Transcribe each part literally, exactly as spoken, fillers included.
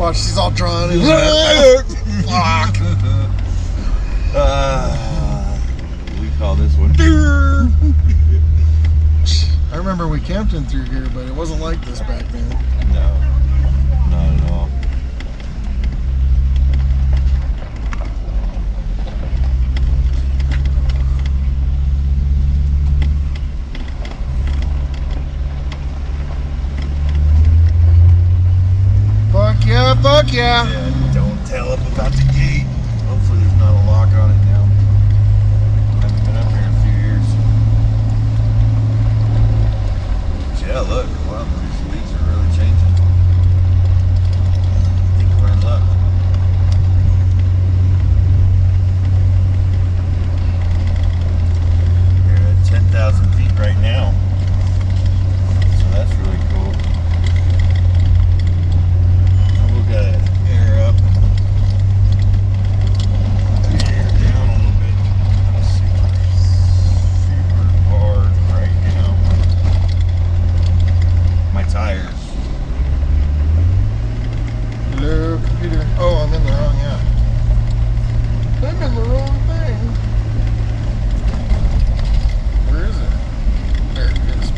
watch. He's all drawn. Fuck. Uh, we call this one. I remember we camped in through here, but it wasn't like this back then. No, not at all. Fuck yeah, fuck yeah. Yeah, don't tell him about the gate. Hopefully there's not a lock on it now. I haven't been up here in a few years. But yeah, look, wow, these leaves are really changing. I think we're in luck. We're at ten thousand feet right now. So that's really cool. Got air up, air down a little bit. Let's see, super hard right now. My tires. Hello, computer. Oh, I'm in the wrong app. I'm in the wrong thing. Where is it? There it is.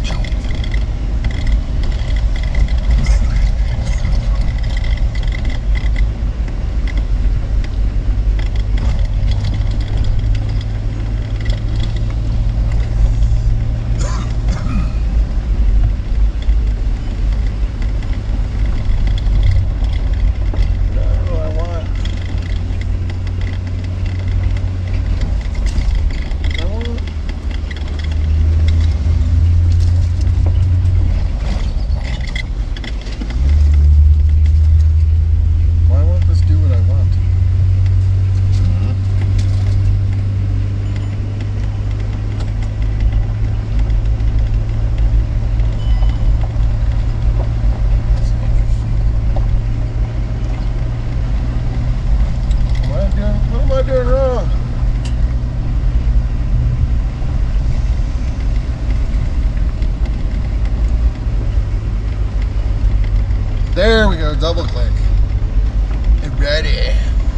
There we go, double click. And ready.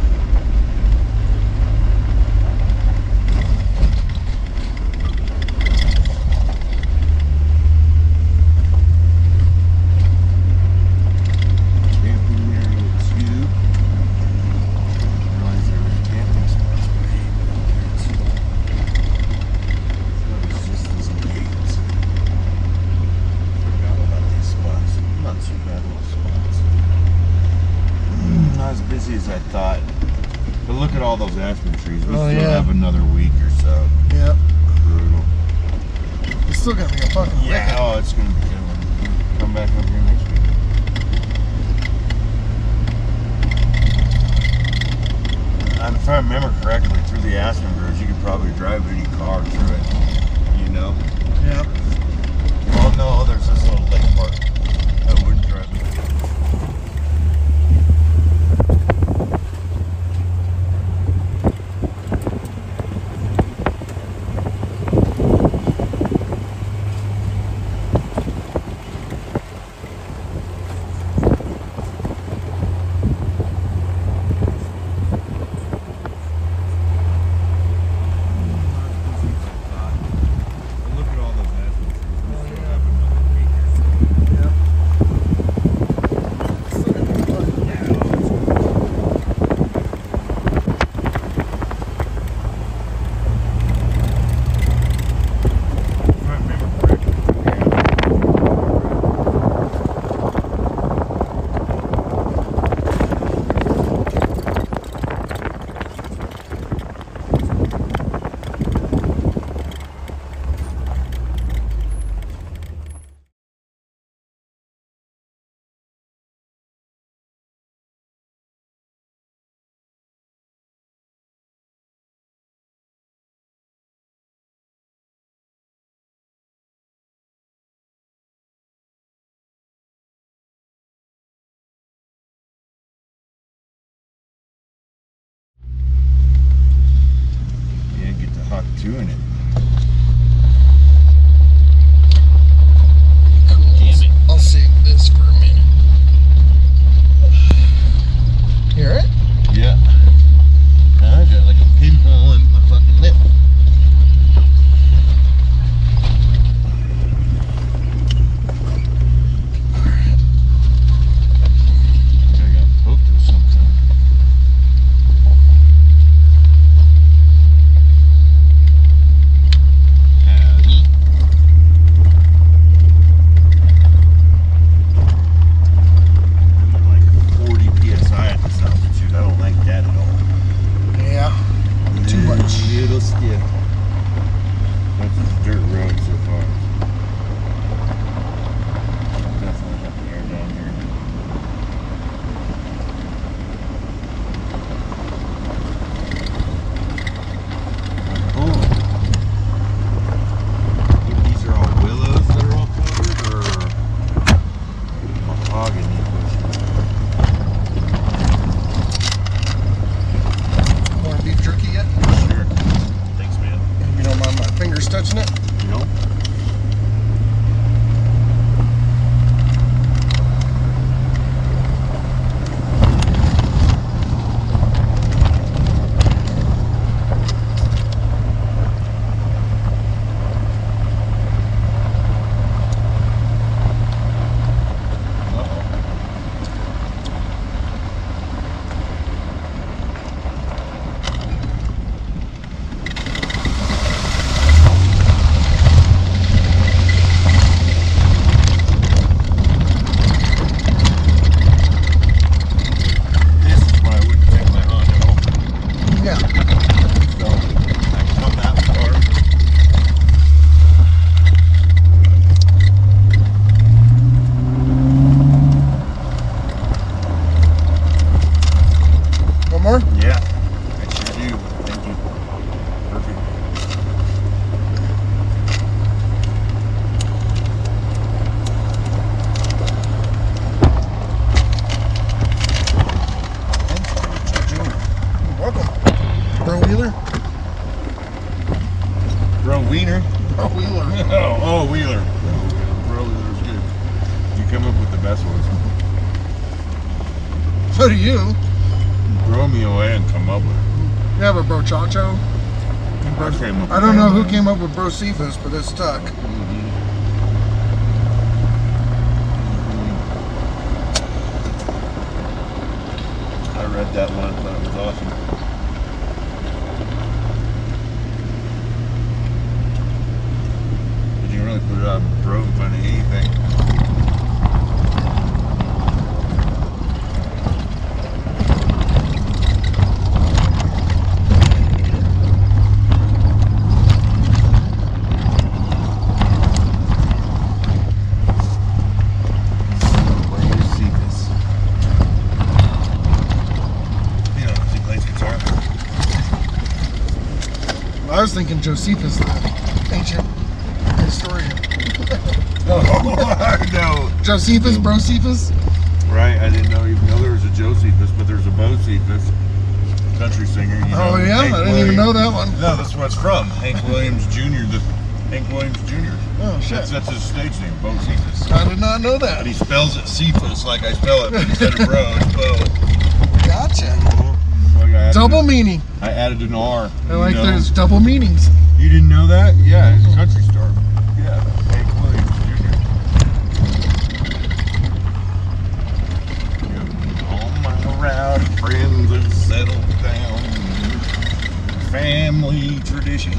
As I thought, but look at all those aspen trees. We oh, still yeah. have another week or so. Yep. Brutal. It's still gonna be a fucking yeah. wicked. Oh, it's gonna be good. Come back up here next week. And if I remember correctly, through the aspen groves, you could probably drive any car through it. You know. Yep. Oh no, there's this little lake park. I wouldn't drive it. Doing it. Cool. Damn it. I'll save this for a minute. more? Yeah, I sure do. Thank you. Perfect. You're welcome. Bro Wheeler? Bro Wiener. Bro Wheeler. Oh, oh Wheeler. Bro Wheeler's good. You come up with the best ones. So do you. Throw me away and come up with it. You have a Bro Chacho? I came up I with don't know that. who came up with Bro Cephas, but it's stuck. Mhm. I read that one. I thought it was awesome. But you can really put it on bro in front of anything. I was thinking Josephus, the ancient historian. Oh, no. Josephus, Brocephus? Right, I didn't know even know there was a Josephus, but there's a Bocephus, country singer. You know, Oh yeah, Hank I didn't Williams. even know that one. No, that's where it's from. Hank Williams Junior The Hank Williams Junior Oh shit. That's, that's his stage name, Bocephus. I did not know that. But he spells it Cephas like I spell it, but instead of bro, it's Bo. Gotcha. Like I added Double a- meaning. I added an R. I like you know? there's double meanings. You didn't know that? Yeah, he's a country star. Yeah, Hank Williams Junior Yep. All my rowdy friends have settled down. Family tradition.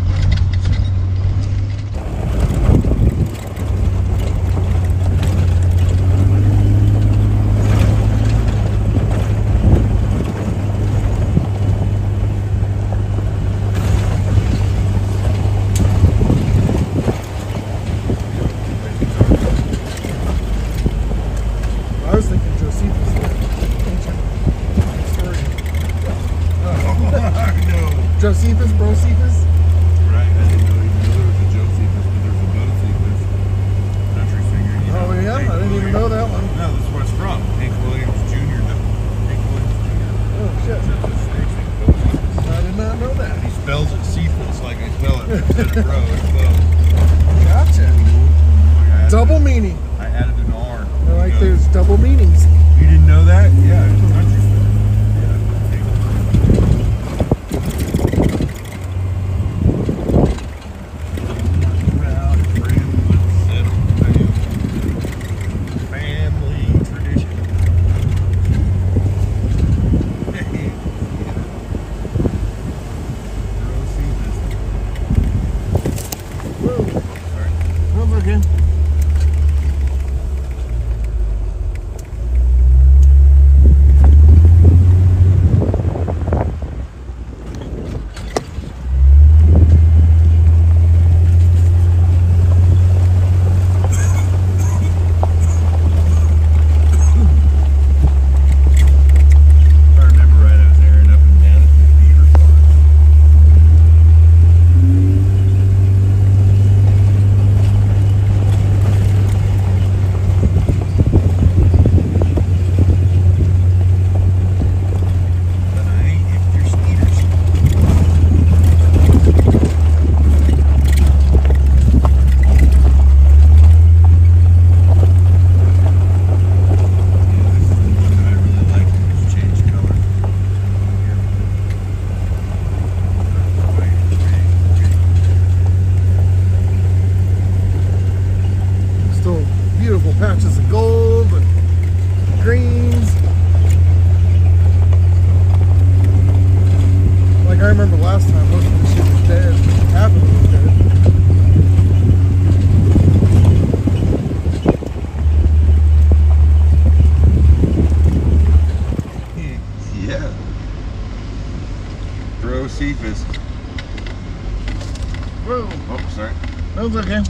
I was thinking Josephus, the ancient historian. Oh, no. Josephus, Brocephus? Right, I didn't know even know there was a Josephus, but there's a Bocephus, country singer. You know, Oh yeah, Hank I didn't even Williams. know that one. No, that's where it's from. Hank Williams Junior The Hank Williams Junior Oh shit. That's his stage name, Bocephus. I did not know that. He spells it Cephas like I spell it, but instead of bro, it's Bo. Gotcha. Like I added Double a- meaning. I added an R. I like You know? there's double meanings. You didn't know that? Yeah, it's a country star. Yeah. Rowdy friends that settled down. Family tradition. Whoa. Sorry. No, it's okay. If I remember right, I was airing up and down at the beaver farm. But I ain't if you're speeders. Yeah, this is the one that I really like. It's changed color. Still beautiful patches of gold and greens. Like I remember last time, most of this shit was dead. Half of it was dead. Yeah. Bro Cephas. Whoa. Oh, sorry. That was okay.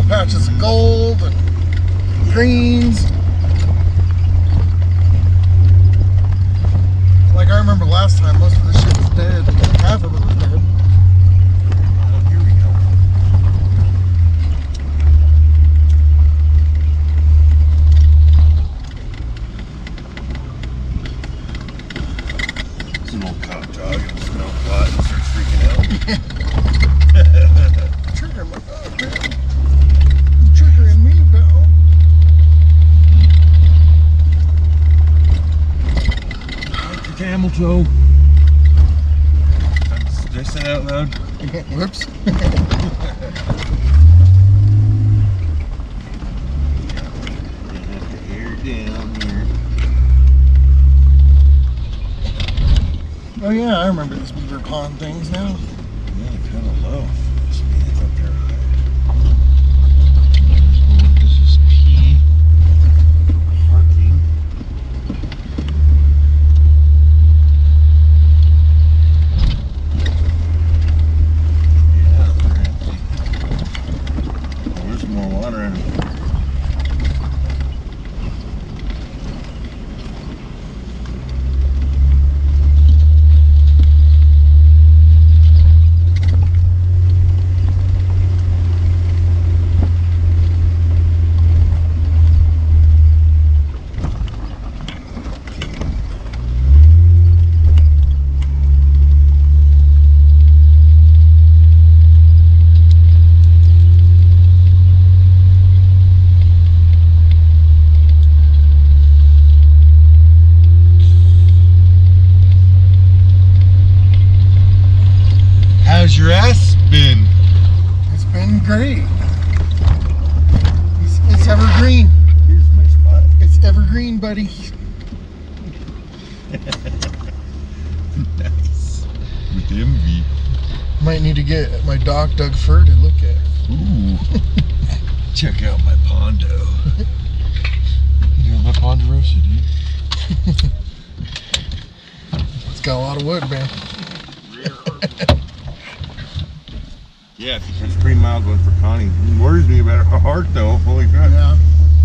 patches of gold and greens. Like I remember last time, most of this shit was dead. Half of it was dead. Oh, here we go. It's an old cop dog. It'll smell pot and start freaking out. Triggering my dog, man. You're triggering me, pal. Camel toe. Did I say that out loud? Whoops. Have to air down here. Oh yeah, I remember these beaver pond things now. Yeah, kind of low. This means up there high. This is P. Parking. Yeah, they're empty. Oh, there's more water in it. How's your ass been? It's been great. It's, it's evergreen. Here's my spot. It's evergreen, buddy. Nice. With envy. Might need to get my doc Doug Fur to look at. Ooh. Check out my Pondo. You know my Ponderosa, dude. It's got a lot of wood, man. Yeah, it's pretty mild one for Connie. It worries me about her heart though. Holy crap. Yeah.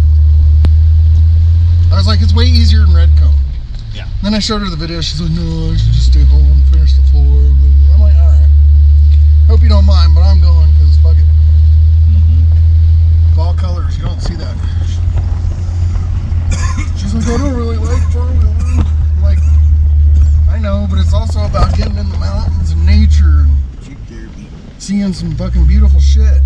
I was like, it's way easier than Redcomb. Yeah. Then I showed her the video. She's like, no, I should just stay home and finish the floor. I'm like, all right. Hope you don't mind, but I'm going because fuck it. Mm-hmm. Fall colors, you don't see that. She's like, I don't really like four-wheelers. I'm like, I know, but it's also about getting in the mountains and nature and seeing some fucking beautiful shit.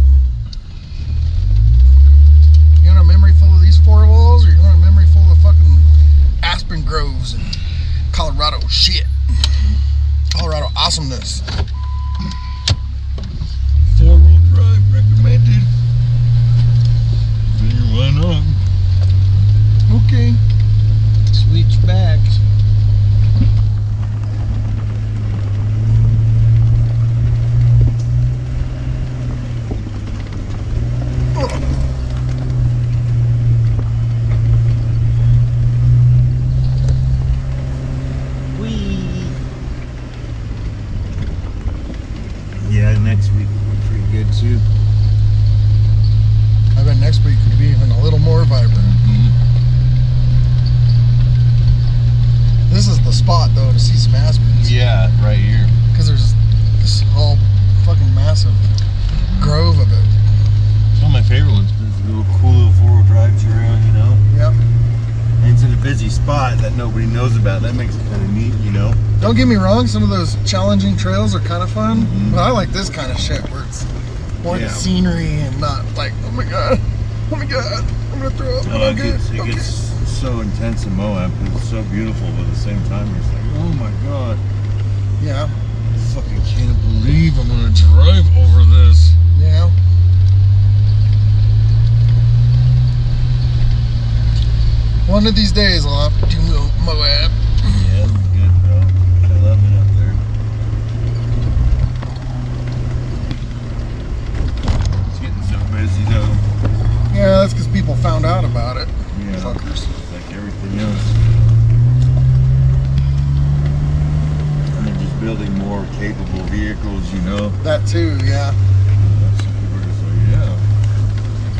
You want a memory full of these four walls, or you want a memory full of fucking aspen groves and Colorado shit? Colorado awesomeness. Four-wheel drive recommended. Why not? Okay. Switch back. Yeah, next week will be pretty good too. I bet next week could be even a little more vibrant. Mm-hmm. This is the spot though to see some aspens. Yeah, right here. Because there's this whole fucking massive grove of it. It's one of my favorite ones because it's a little cool little four-wheel drive trail, you know? Yep. And it's in a busy spot that nobody knows about. That makes it kind of neat, you know? Don't get me wrong, some of those challenging trails are kind of fun, Mm-hmm. but I like this kind of shit where it's more Yeah. the scenery and not like, oh my god, oh my god, I'm gonna throw up. No, I'm it good. gets, it Okay. gets so intense in Moab because it's so beautiful, but at the same time, you're just like, oh my god, Yeah, I fucking can't believe I'm gonna drive over this. yeah. One of these days I'll have to do Moab. Yeah, it'll be good, bro. I love it up there. It's getting so busy though. Yeah, that's because people found out about it. Yeah. Fuckers. Like everything else. And they're just building more capable vehicles, you know. That too, yeah. That's some people are just like, yeah.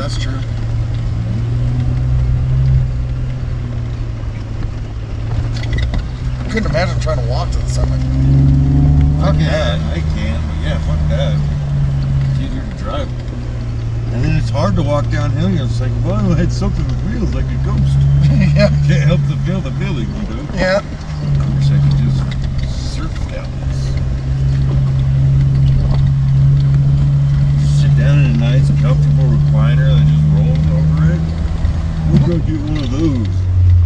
that's true. I couldn't imagine trying to walk to the summit. Fuck that. I can, but yeah, fuck that. It's easier to drive. And then it's hard to walk downhill. You're just like, well, I had something with wheels like a ghost. Yeah. Can't help to feel the feeling, you know? Yeah. I wish I could just surf down this. Sit down in a nice, comfortable recliner that just rolls over it. We're gonna get one of those.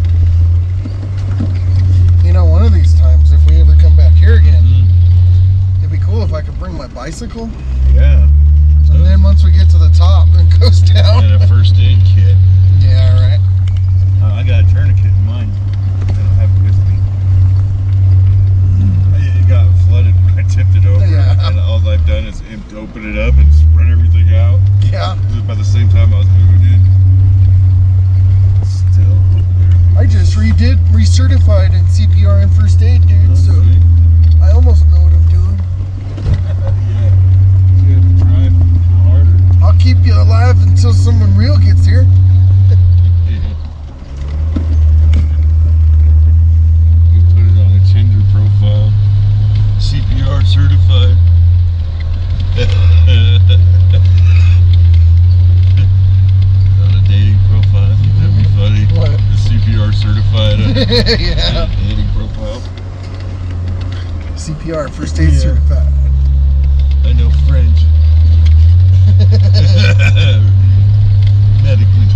You know, one of these times, if we ever come back here again, Mm-hmm. it'd be cool if I could bring my bicycle. Yeah. And then once we get to the top, then goes down. And a first aid kit. Yeah, right. Uh, I got a tourniquet in mine. I don't have it with me. It got flooded when I tipped it over. Yeah. And all I've done is imp- open it up and spread everything out. Yeah. By the same time I was moving in. Still over there. I just redid, recertified in C P R and first aid, dude, so I almost know what I'm doing. Yeah. You have to try a little harder. I'll keep you alive until someone real gets here. Yeah. You put it on a Tinder profile. C P R certified. On a dating profile. That'd be funny. What? The C P R certified uh, Yeah. dating profile. C P R, first aid Yeah. certified. I know French. Medically.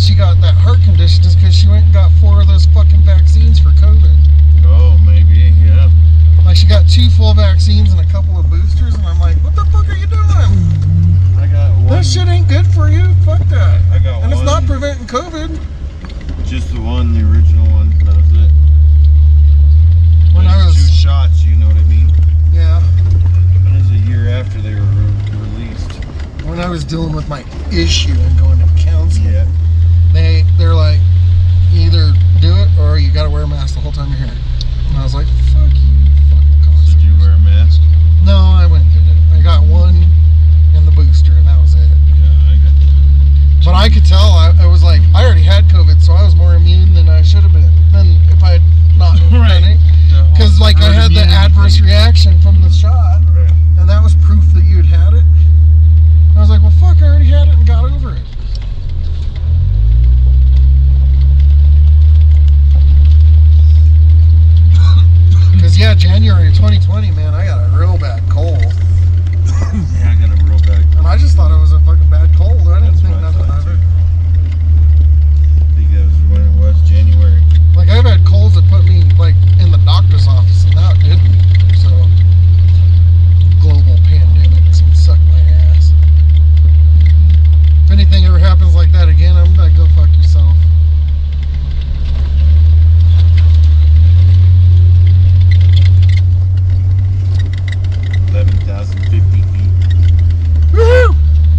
she got that heart condition is because she went and got four of those fucking vaccines for COVID. Oh, maybe, yeah. Like she got two full vaccines and a couple of boosters, and I'm like, what the fuck are you doing? I got one. That shit ain't good for you. Fuck that. I got and one. And it's not preventing COVID. Just the one, the original one. That was it. When I was two shots, you know what I mean? Yeah. It was a year after they were re released. When I was dealing with my issue and going to counseling, yeah. they they're like, you either do it or you got to wear a mask the whole time you're here. And I was like, fuck you, fucking cocksuckers. Did you wear a mask? No, I went and did it. I got one in the booster, and that was it. Yeah, I got that. But I could tell, I, I was like, I already had COVID, so I was more immune than I should have been. Than if I had not right. done it. Because, like, I had the adverse thing. reaction from the shot, right. and that was proof that you'd had it. And I was like, well, fuck, I already had it and got over it. Because, yeah, January twenty twenty, man, I got a real bad cold. Yeah, I got a real bad cold. And I just thought it was a fucking bad cold. I didn't That's think nothing of it. I think that was when it was, January. Like, I've had colds that put me, like, in the doctor's office, and now it didn't. So, global pandemics and suck my ass. If anything ever happens like that again, I'm gonna go fuck yourself. eleven thousand fifty feet. Woohoo!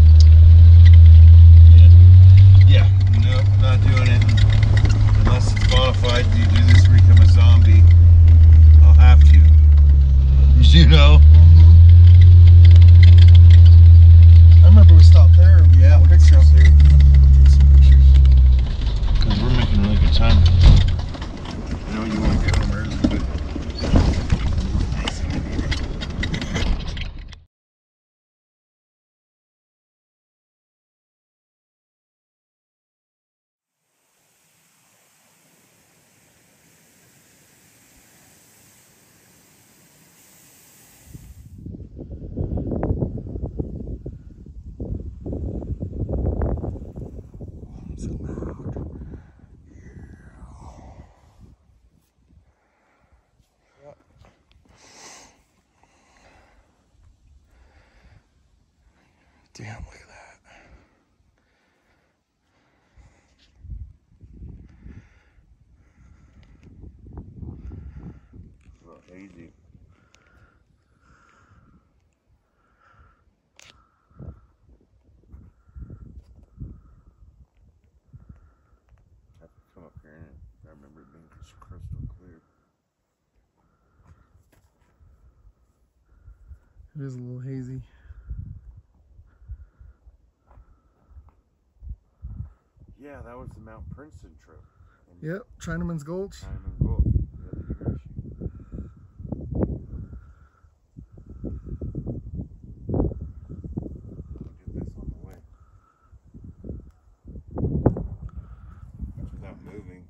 Yeah. Yeah. No, not doing it. Unless it's modified, you do this to become a zombie. I'll have to. You know? Mm-hmm. I remember we stopped there. Yeah, we pictures stopped there. Take some pictures. Because we're making really good time. I know you want to get home early, but. Damn, look at that. It's a little hazy. I have to come up here and I remember it being just crystal clear. It is a little hazy. Yeah, that was the Mount Princeton trip. Yep, Chinaman's Gulch. Chinaman's Gulch. Get this on the way. Without moving.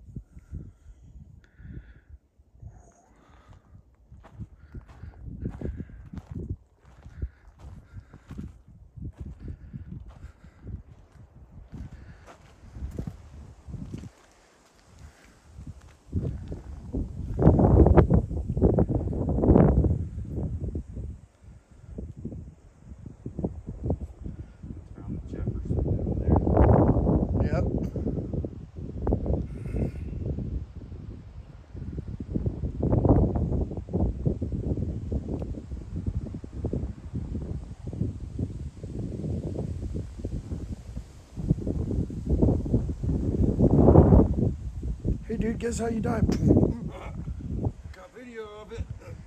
Hey dude, guess how you died? Got video of it.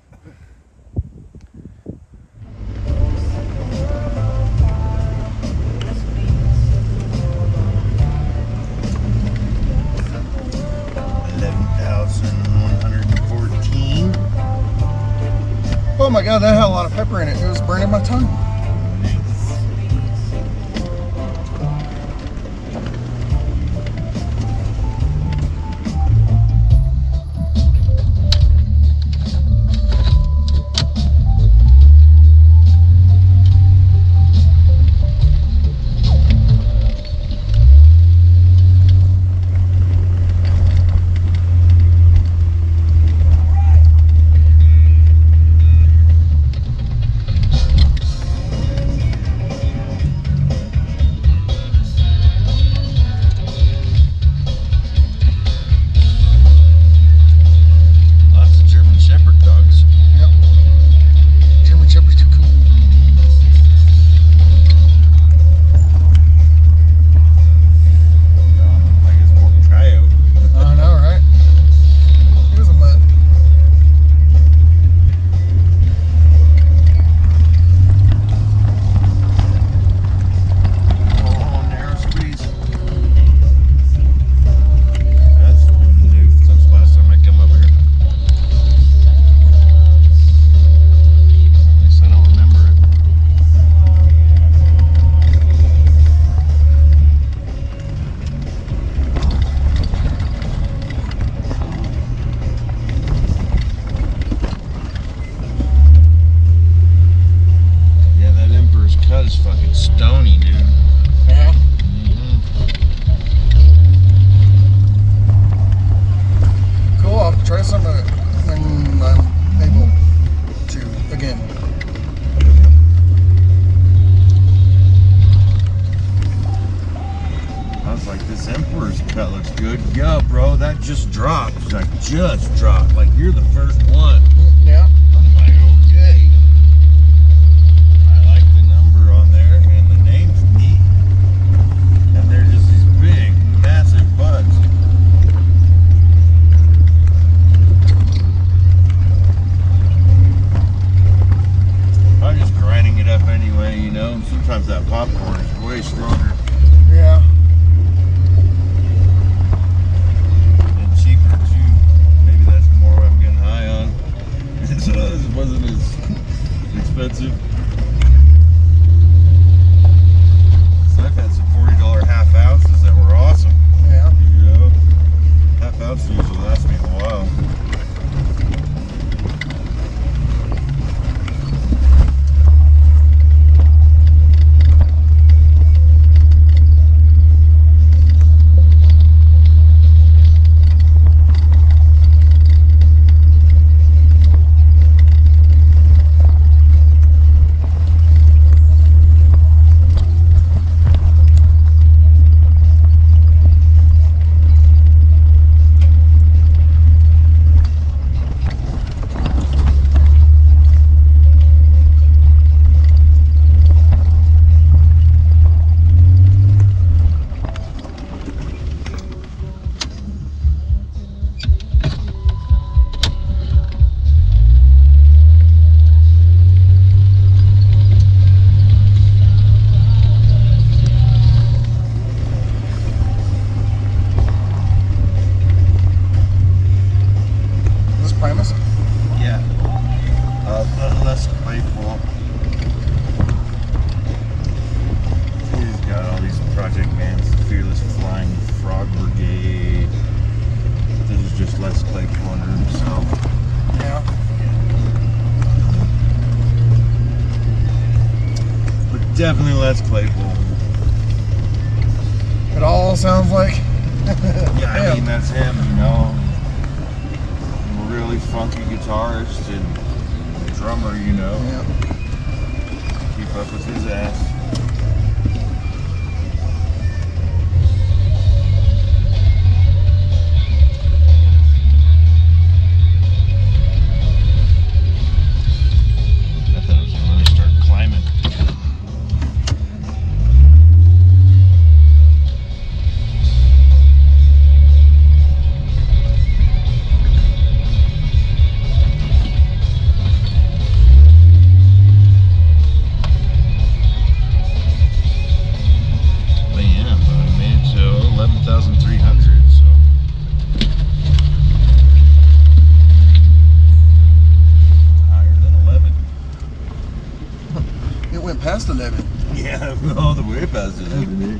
eleven thousand one hundred fourteen. Oh my god, that had a lot of pepper in it. It was burning my tongue. stony, dude. Yeah. Mm-hmm. Cool. I'll try some of it when I'm able to again. I was like, this Emperor's cut looks good. Yeah, bro, that just dropped. Like, just dropped. Like, you're the first one. Yeah. I'm like, okay. I like the number on there, and the name's neat. And they're just these big, massive buds. I'm just grinding it up anyway, you know. Sometimes that popcorn is way stronger. Yeah. And cheaper too. Maybe that's more what I'm getting high on. So it wasn't as expensive. So I've had some forty dollar half ounces that were awesome. Yeah. You know, half ounces usually last me a while. Yeah. Uh, less playful. He's got all these project names. The Fearless Flying Frog Brigade. This is just less playful under himself. Yeah. But definitely less playful. It all sounds like. Yeah, I mean, that's him, you know. Really funky guitarist and drummer, you know. Yeah. Keep up with his ass. I thought it was gonna really start climbing. eleven thousand three hundred, so higher than eleven. It went past eleven. Yeah, all the way past eleven.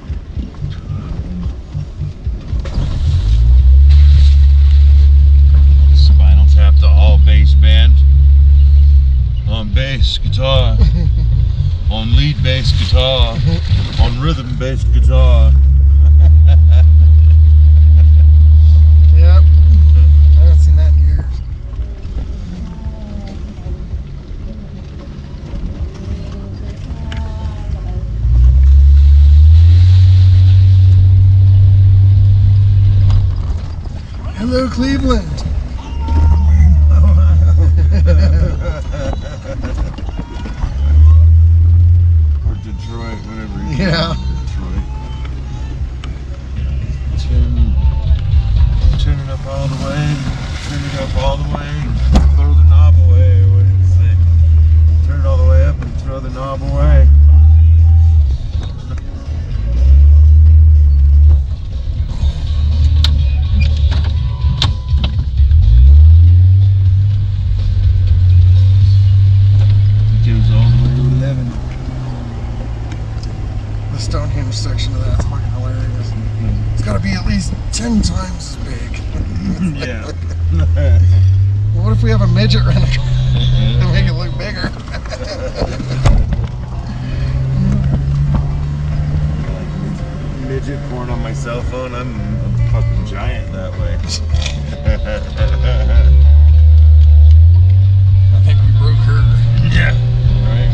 Spinal Tap, the all bass band. On bass guitar, on lead bass guitar, on rhythm bass guitar. Yep. I haven't seen that in years. Hello, Cleveland. Or Detroit, whatever you Yeah. Detroit. Tune, tune it up all the way, turn it up all the way, throw the knob away. What do you say? Turn it all the way up and throw the knob away. Goes all the way to eleven. The Stonehenge section of that's fucking hilarious. Mm-hmm. It's got to be at least ten times as big. Yeah. Well, what if we have a midget run and make it look bigger? midget porn on my cell phone. I'm a fucking giant that way. I think we broke her. Yeah. Right.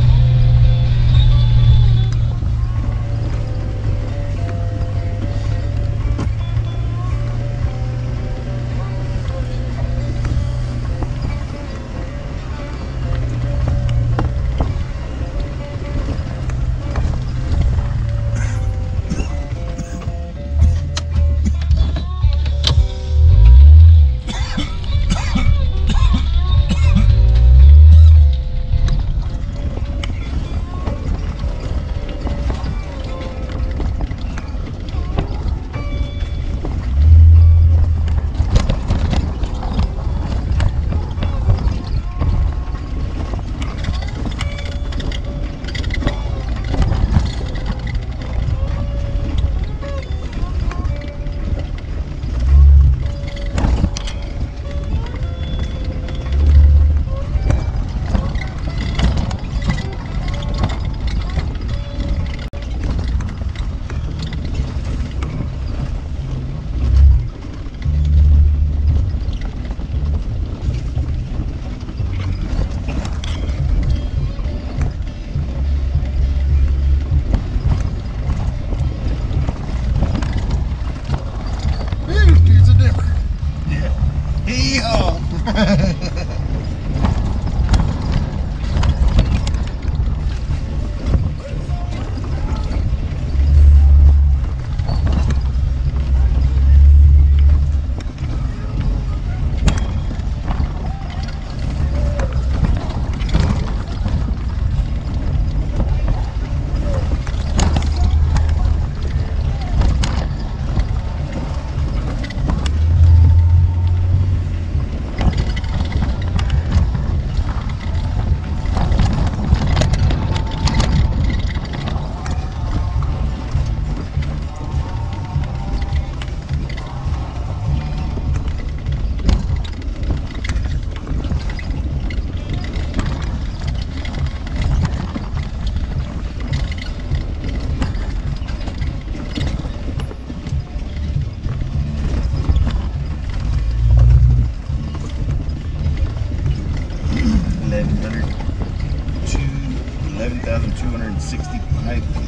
eleven thousand two hundred sixty-five feet.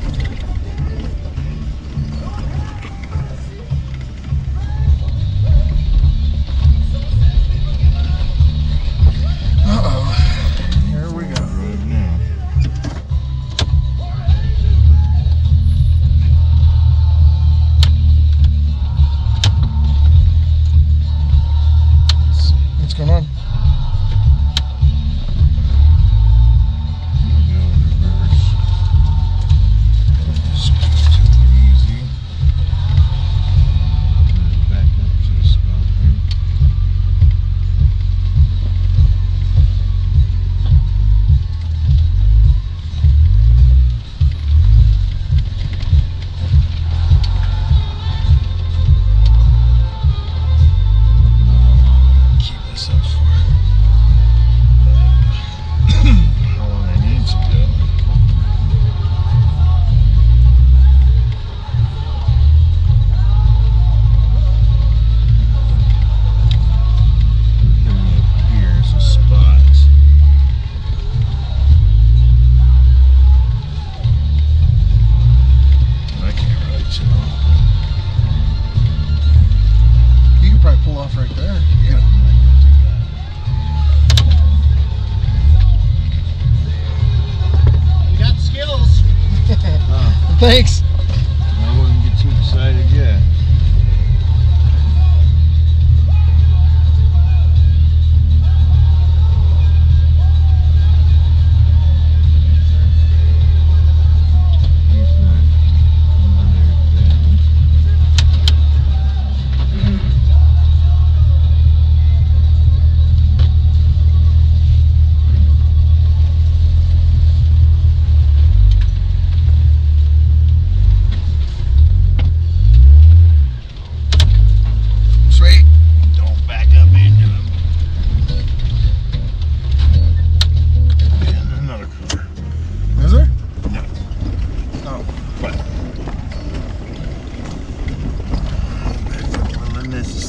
Thanks. I wouldn't get too excited yet.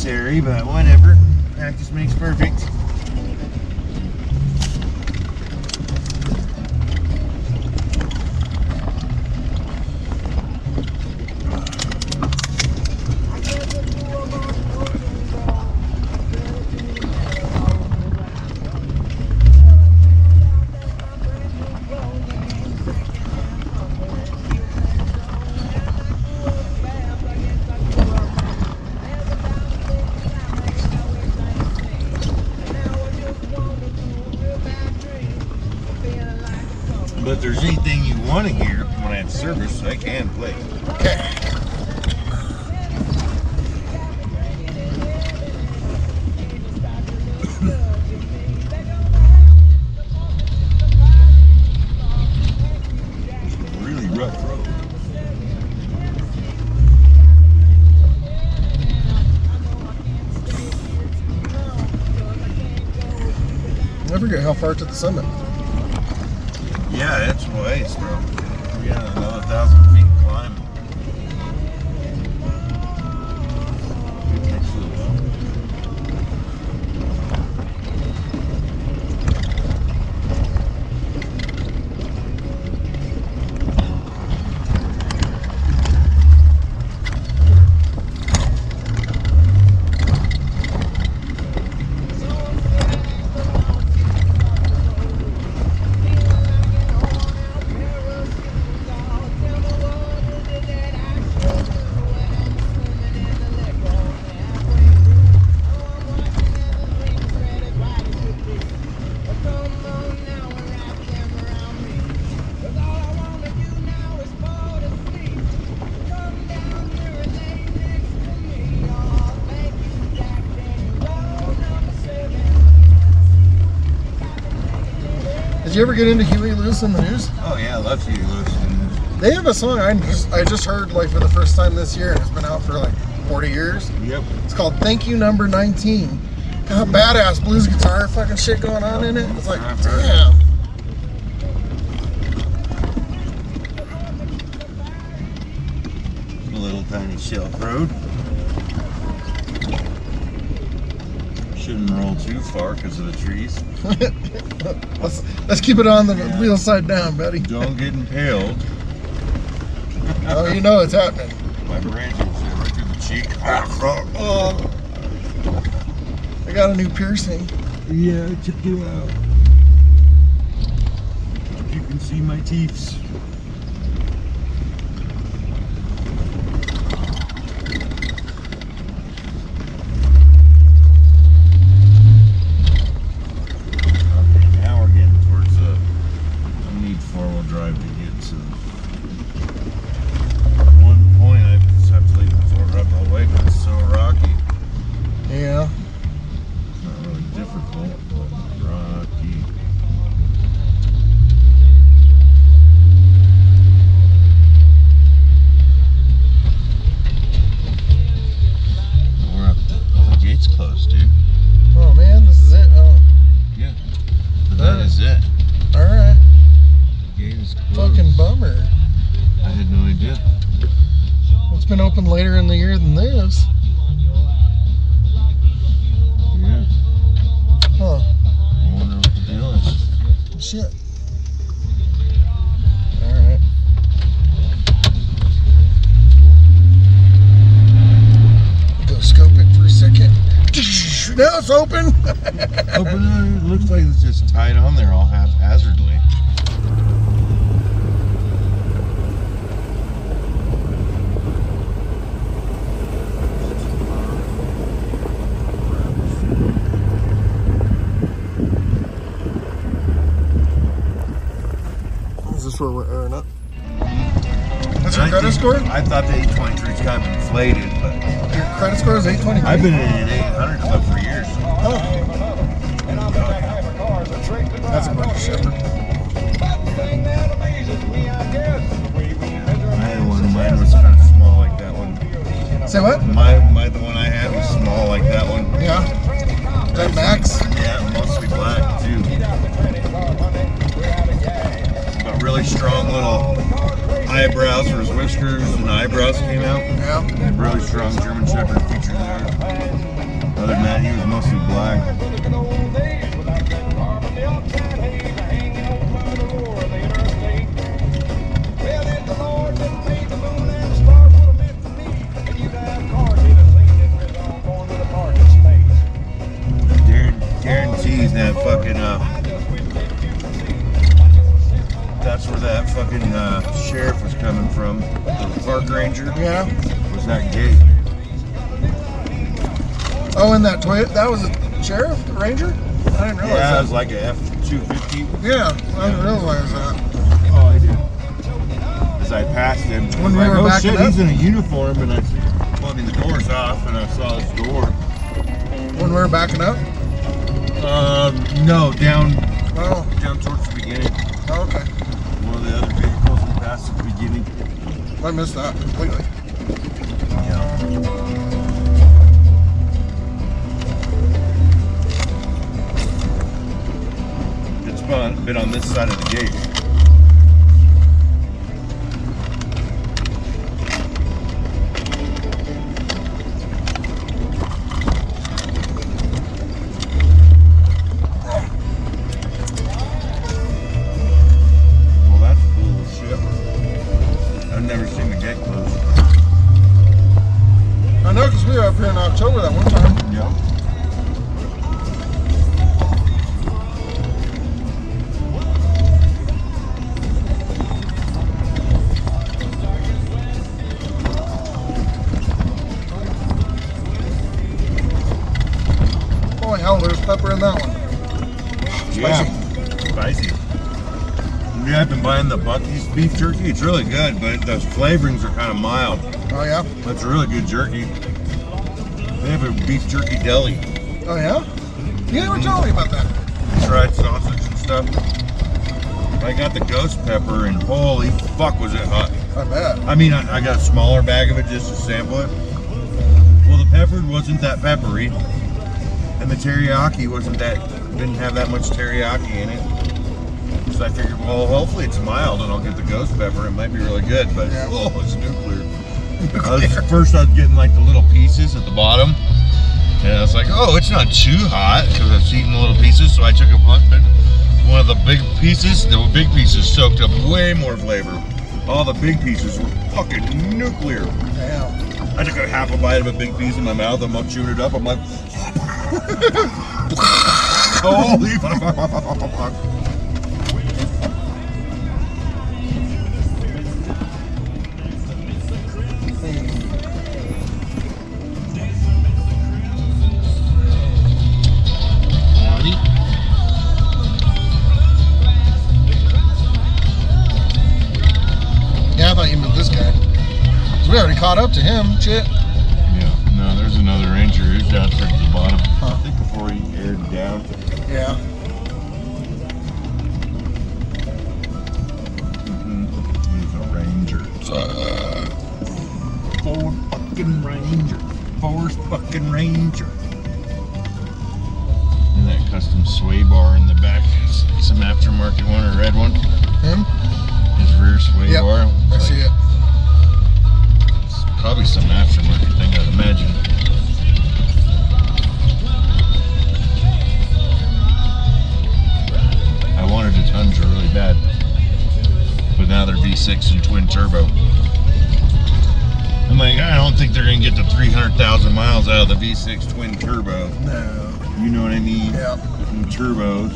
necessary, but whatever. Practice makes perfect. But if there's anything you want to hear when I have service, I can play. Okay. Really rough road. I forget how far to the summit. Yeah, that's ways, bro. We got another thousand feet climb. Takes a little while. Did you ever get into Huey Lewis and the News? Oh yeah, I love Huey Lewis and the News. They have a song I just I just heard like for the first time this year, and it's been out for like forty years. Yep. It's called "Thank You Number nineteen." Got badass blues guitar fucking shit going on in it. It's like, I've heard damn. A little tiny shelf road. Shouldn't roll too far because of the trees. let's let's keep it on the Yeah. wheel side down, buddy. Don't get impaled. Oh, you know it's happening. My branch is right through the cheek. Oh, I got a new piercing. Yeah, check it out. You can see my teeth. Drive to get to at one point I just have to leave the floor up all the way because it's so rocky. Yeah. It's not really difficult, but rocky. We're up the, oh, the gate's closed, dude. Oh man, this is it. Oh. Yeah. But that Alright. is it. Alright. Gate is closed. Fucking bummer. I had no idea. It's been open later in the year than this. Yeah. Huh. I wonder what the deal is. Shit. Alright. Go scope it for a second. Now it's open. Open it. It looks like it's just tied on there all haphazardly. Is this where we're airing up? That's your I credit think- score? I thought the eight twenty-three is kind of inflated, but Your credit score is eight twenty-three? I've been in an eight hundred club for years. Oh. That's a bunch of shepherd. I had one, mine was kind of small like that one. Say what? My, my the one I had was small like that one. Yeah. Is that Max? Yeah, mostly black too. But really strong little eyebrows for his whiskers and eyebrows came out. Yeah. A really strong German Shepherd feature there. Other than that, he was mostly black. Guarantees that fucking uh that's where that fucking uh sheriff was coming from. The park ranger. Yeah. Was that gate. Oh, and that Toyota, that was a sheriff, the ranger? I didn't realize yeah, that. it was like a F two fifty. Yeah, I didn't realize that. Oh, I did. As I passed him, When we like, were oh backing shit, up? he's in a uniform, and I plugging the doors off, and I saw his door. When we were backing up? Uh, no, down, Oh, down towards the beginning. oh, okay. One of the other vehicles we passed at the beginning. I missed that completely. Yeah. It's fun, been on this side of the gate. I know, because we were up here in October that one time. Yeah. Holy hell, there's pepper in that one. Spicy. Yeah. Spicy. Yeah, I've been buying the Bucky's beef jerky. It's really good, but those flavorings are kind of mild. Oh, yeah? That's really good jerky. They have a beef jerky deli. Oh, yeah? You never told me about that. Fried sausage and stuff. I got the ghost pepper, and holy fuck was it hot. I bet. I mean, I, I got a smaller bag of it just to sample it. Well, the pepper wasn't that peppery, and the teriyaki wasn't that, didn't have that much teriyaki in it. So I figured, well, hopefully it's mild, and I'll get the ghost pepper. It might be really good, but Yeah. oh, it's nuclear. I was, first I was getting like the little pieces at the bottom, and I was like, oh, it's not too hot, because I was eating the little pieces, so I took a bite. One of the big pieces, the big pieces soaked up way more flavor. All the big pieces were fucking nuclear. Damn. I took a half a bite of a big piece in my mouth, I'm up chewing it up, I'm like, holy fuck. Yeah, I thought you meant this guy. 'Cause we already caught up to him, shit. Yeah, no, there's another ranger who's down towards the bottom. Huh. I think before he aired down. Yeah. Mm-hmm. He's a ranger. Uh, Ford fucking ranger. Ford fucking ranger. And that custom sway bar in the back. It's like some aftermarket one, a red one. Him? His rear sway Yep, bar. I Like, see it. It's probably some aftermarket thing, I'd imagine. I wanted a Tundra really bad, but now they're V six and twin turbo. I'm like, I don't think they're gonna get to three hundred thousand miles out of the V six twin turbo. No. You know what I mean? Yeah. And turbos.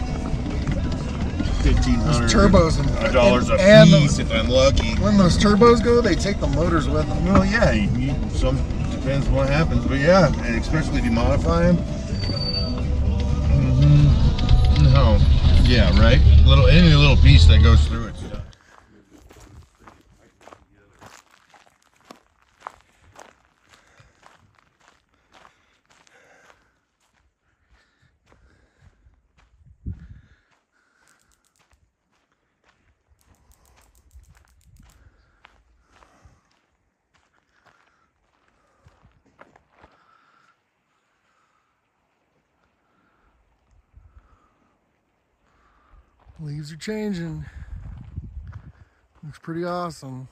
Fifteen hundred turbos and- dollars a and- and piece the- if I'm lucky. When those turbos go, they take the motors with them. Well, yeah, you, you, some depends what happens, but yeah, and especially if you modify them. Mm-hmm. No, yeah, right. Little any little piece that goes through it. Leaves are changing. Looks pretty awesome.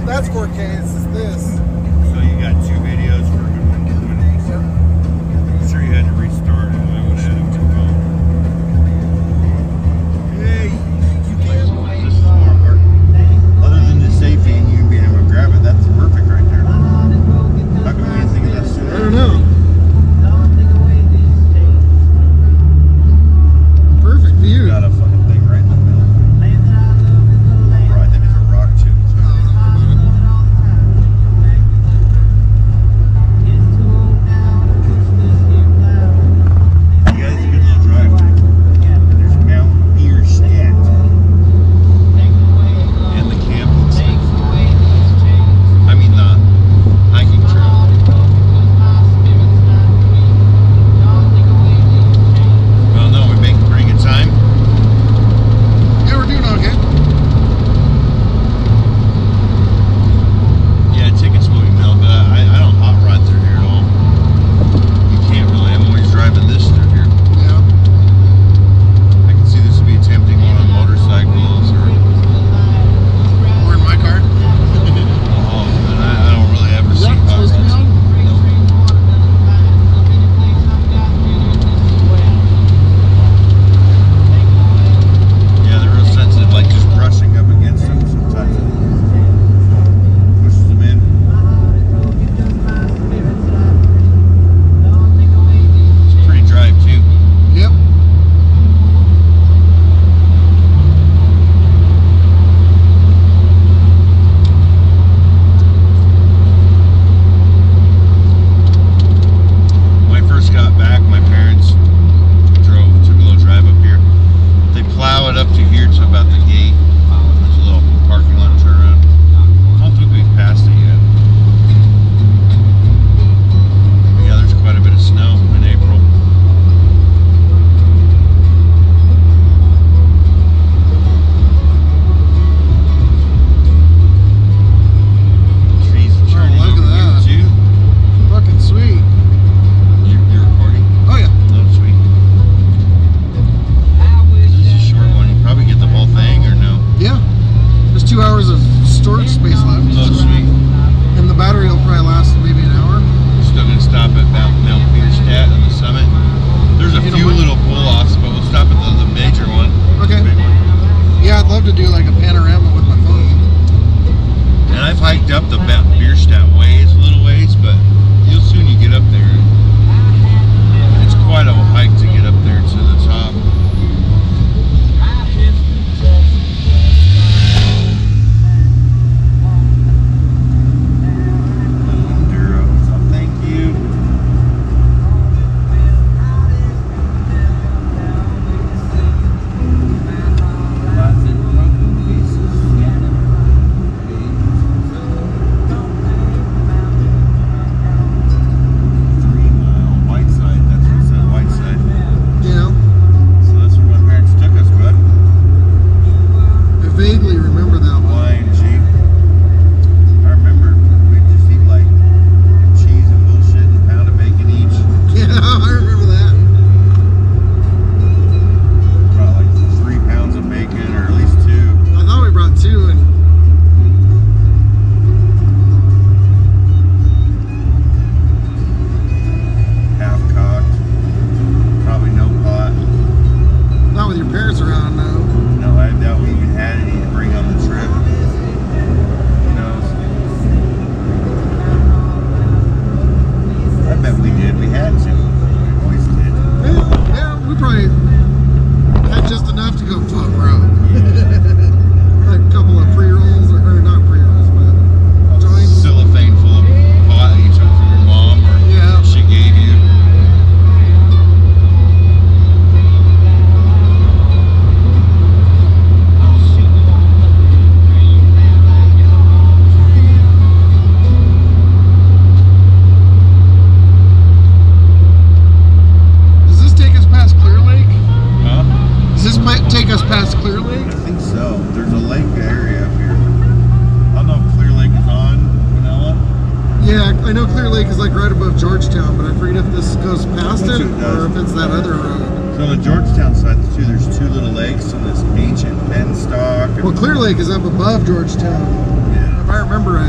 That's four K. This is this. So you got two videos for when, when I'm sure you had to restart it. I would have had it with your phone. Hey, you can. This is more important. Other than the safety and you being able to grab it, that's perfect right there. How come we didn't think of that sooner? I don't know. Perfect view. Got a fucking thing right in the middle. Bro, I think it's a rock chip. You guys, a good little drive. There's Mount Bierstadt. And the camp looks like. I mean, the hiking trail. Well, no, we're making pretty good time. Yeah, we're doing okay. Yeah, tickets will be mailed, but I, I don't hot rod through here at all. You can't really. I'm always driving this through here. Yeah. I can see this would be tempting one on motorcycles or. Or in my car. Oh, and I, I don't really ever Is see that hot supposed to be rods. on? Yeah, they're real sensitive, like just brushing up against them sometimes. It pushes them in. It's a pretty drive too. Yep. When I first got back, my parents drove, took a little drive up here. They plow it up to here to about the gate. There's a little parking lot turnaround. I don't think we've passed it yet. But yeah, there's quite a bit of snow in April. Trees are turning look at over that. here too. Fucking sweet. You're, you're recording? Oh yeah. Oh, sweet. This is a short one. You probably get the whole thing, or no? Yeah. There's two hours of storage space left. Oh, sweet. And the battery will probably last maybe an hour. Still gonna stop at Mount, Mount Bierstadt on the summit. There's a You know few what? little pull-offs, but we'll stop at the, the major one. Okay. The big one. Yeah, I'd love to do like a panorama with my phone. And I've hiked up the Mount Bierstadt ways, a little ways, but you'll soon you get up there. It's quite a hike to get up there to the top. Enduro, so thank you. Lots of broken pieces. Three mile white side, that's what it said, white side. Yeah. So that's where my parents took us, bud. I vaguely remember that one. Y and G. I remember we'd just eat like cheese and bullshit and a pound of bacon each. Yeah, I remember that. Brought like three pounds of bacon, or at least two. I thought we brought two and Half cocked. Probably no pot. not with your parents around now. No, I doubt we even had any to bring on the trip. Who knows? I bet we did. We had to. We always did. Yeah, yeah, we probably had just enough to go fuck around. Like a couple of pre-rolls, or, or not pre-rolls, but joints. Cellophane full of pot that you took from your mom, or Yeah. she gave you. Does this take us past Clear Lake? Huh? Does this might take us past Clear Lake? I think so. There's a lake area up here. I don't know if Clear Lake is on Gunnella. Yeah, I know Clear Lake is like right above Georgetown, but I forget if this goes past Yes, it, it does. or if it's that other road. So on the Georgetown side too, there's two little lakes and this ancient penstock. And Well, Clear Lake is up above Georgetown, yeah. if I remember right.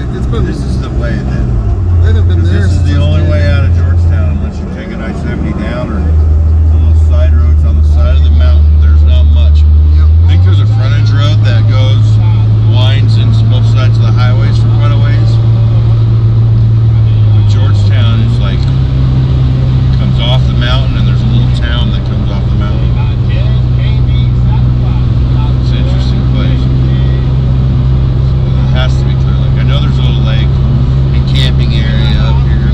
way then. I haven't been there. This is the only way out of Georgetown unless you take an I seventy down or the little side roads on the side of the mountain. There's not much. Yep. I think there's a frontage road that goes, winds in both sides of the highways for quite a ways. But Georgetown is like, comes off the mountain and there's a little town that comes off the mountain. It's an interesting place. So it has to be Clear Lake. I know there's a little lake and camping area up here.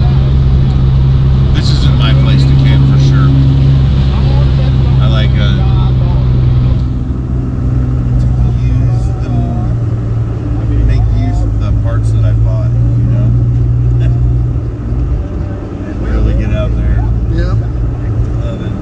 This isn't my place to camp for sure. I like uh, to use the, make use of the parts that I bought, you know? And really get out there. Yep. Love it.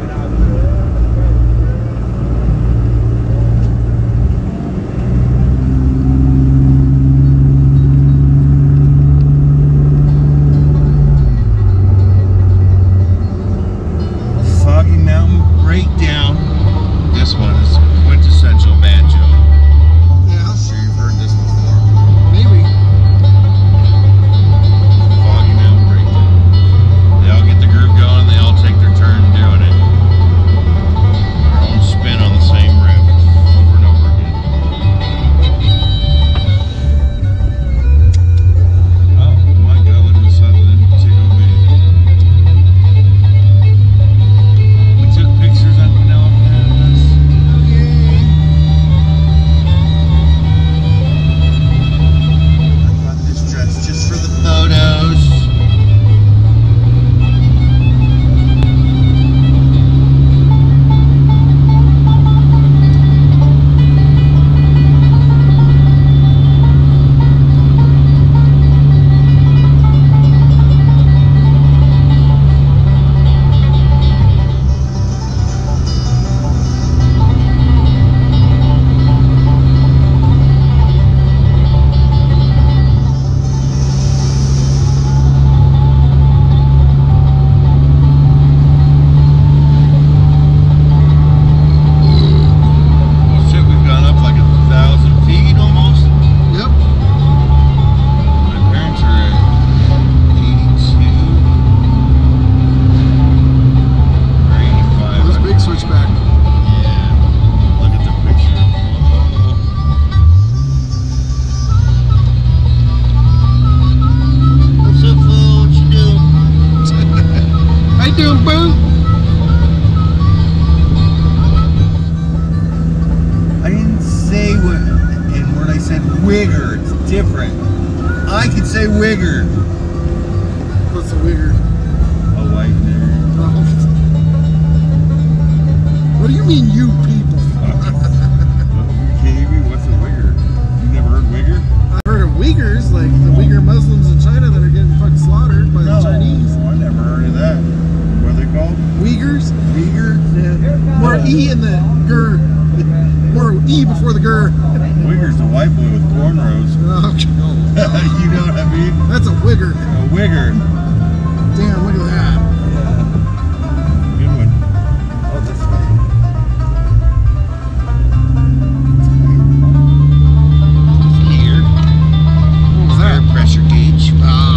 Foggy Mountain Breakdown. This one is quintessential banjo. Yeah. I'm sure you've heard this before. Maybe. Foggy Mountain Breakdown. They all get the groove going, they all take their turn doing it. Their own spin on the same riff over and over again. Oh my god, look at the size of them potato baby. We took pictures on Gunnella Pass. I bought this dress just for the photos. Well, shit, we've gone up like a thousand feet almost. Yep. My parents are at eighty-two or eighty-five. This big switchback. Yeah. Look at the picture. Whoa. What's up, fool? What you doing? How you doing, boo? I didn't say what, and when I said wigger, it's different. I could say wigger. What's a wigger? A white nerd. What do you mean, you people? K B, what's a wigger? You never heard wigger? I've heard of Uyghurs, like the Uyghur Muslims in China that are getting fucking slaughtered by the Chinese. I never heard of that. What are they called? Uyghurs? Uyghur? Yeah. More E in the gur. More E before the gur. Wigger's a white boy with cornrows. Okay. You know what I mean? That's a wigger. A wigger. Damn, look at that. Good one. Oh, this way. Here. What was that? Air pressure gauge. Ah.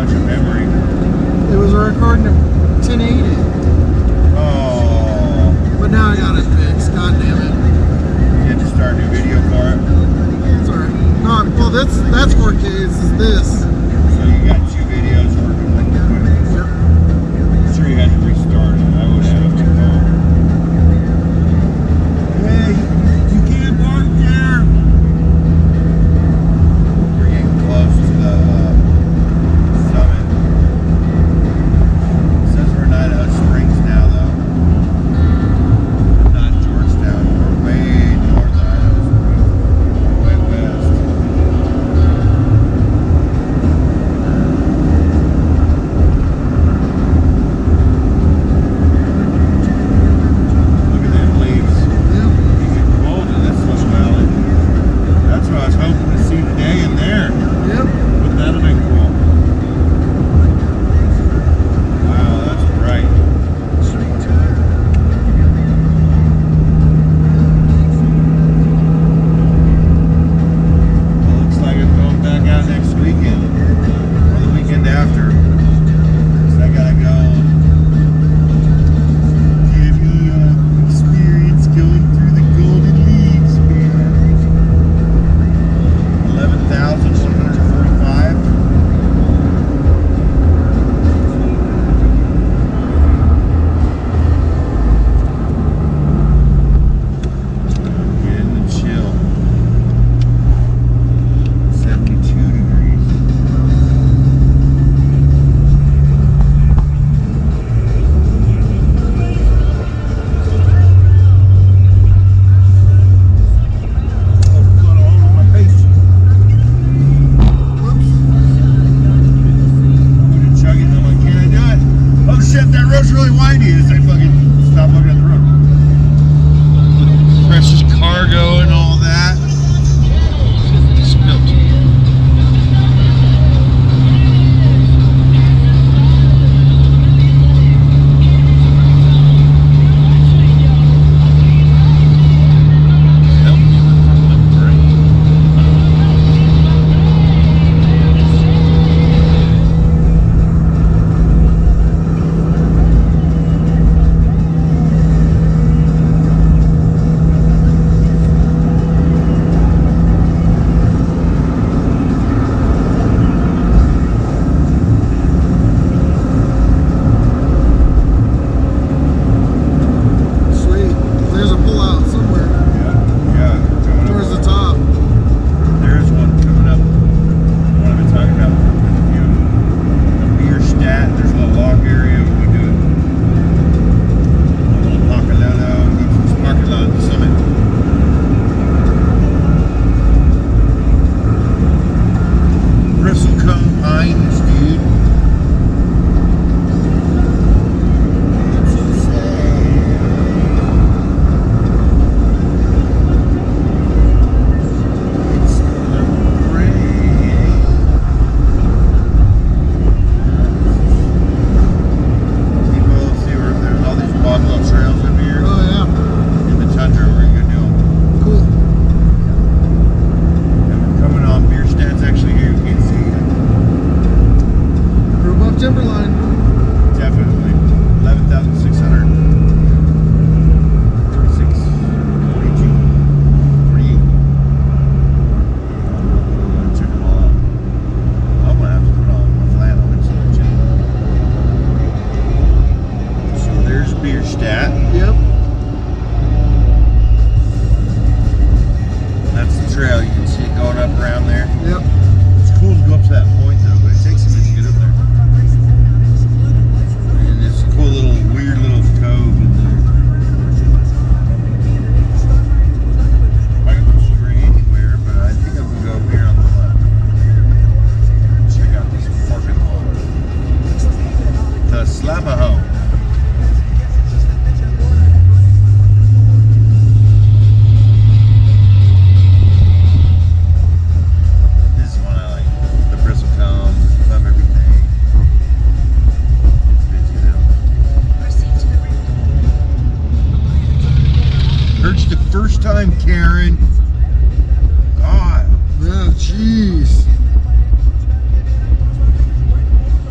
much of memory? It was recording at ten eighty. Oh. But now I got it fixed. God damn it. You had to start a new video for it? It's alright. No, well, that's, that's four K. This is this. So you got two videos working real quick. Yep. I'm sure you had to restart it. I would have to go. Hey, you can't park there. We're getting close to the uh, summit. It says we're in Idaho Springs now, though. Not Georgetown. We're way north of Idaho Springs. Way west. Look at them leaves. Yep. You get cold in this little valley. That's what I was hoping to see today in there. Yep. Wouldn't that have been cool? Wow, that's bright. Well, looks like I'm going back out next weekend. Or the weekend after. So I gotta go give me uh, experience going through the Golden Leagues, man. eleven thousand one hundred forty-five. Get in the chill. seventy-two degrees. Oh, blood all over my face. Whoops. I'm gonna chug it. I'm like, can I do it? Oh shit, that road's really windy. As I fucking stop looking at the road. Precious cargo and all that. Spilt. Help me with my brain. Sweet. There's a pullout somewhere. Yeah, yeah. Coming Towards up. the top. There's one coming up. What I've been talking about with you. A beer stat. There's a little log area where we do it. A little parking lot. uh, Go to this parking lot at the summit. Bristlecone Pines, dude. It's insane. It's the rain. People see where there's all these bog trails up here Oh, yeah. in the tundra where you can do them. Cool. And we're coming on beer stats actually here. You can't see it. We're above timberline. Definitely. eleven thousand six hundred. thirty-six. forty-two. forty-eight. Check them all out. I'm gonna have to put on my flannel instead of check. So there's beer stat. Yep. That's the trail. You can see it going up around there. Yep. It's cool to go up to that point though, but it takes a minute to get up there. And it's a cool little, weird little cove in there. I can go over anywhere, but I think I'm gonna go up here on the left. Check out this parking lot. The Slavaho. This is one I like. The bristlecone, love everything. It's busy though. Heard you the first time, Karen. God. Yeah, jeez.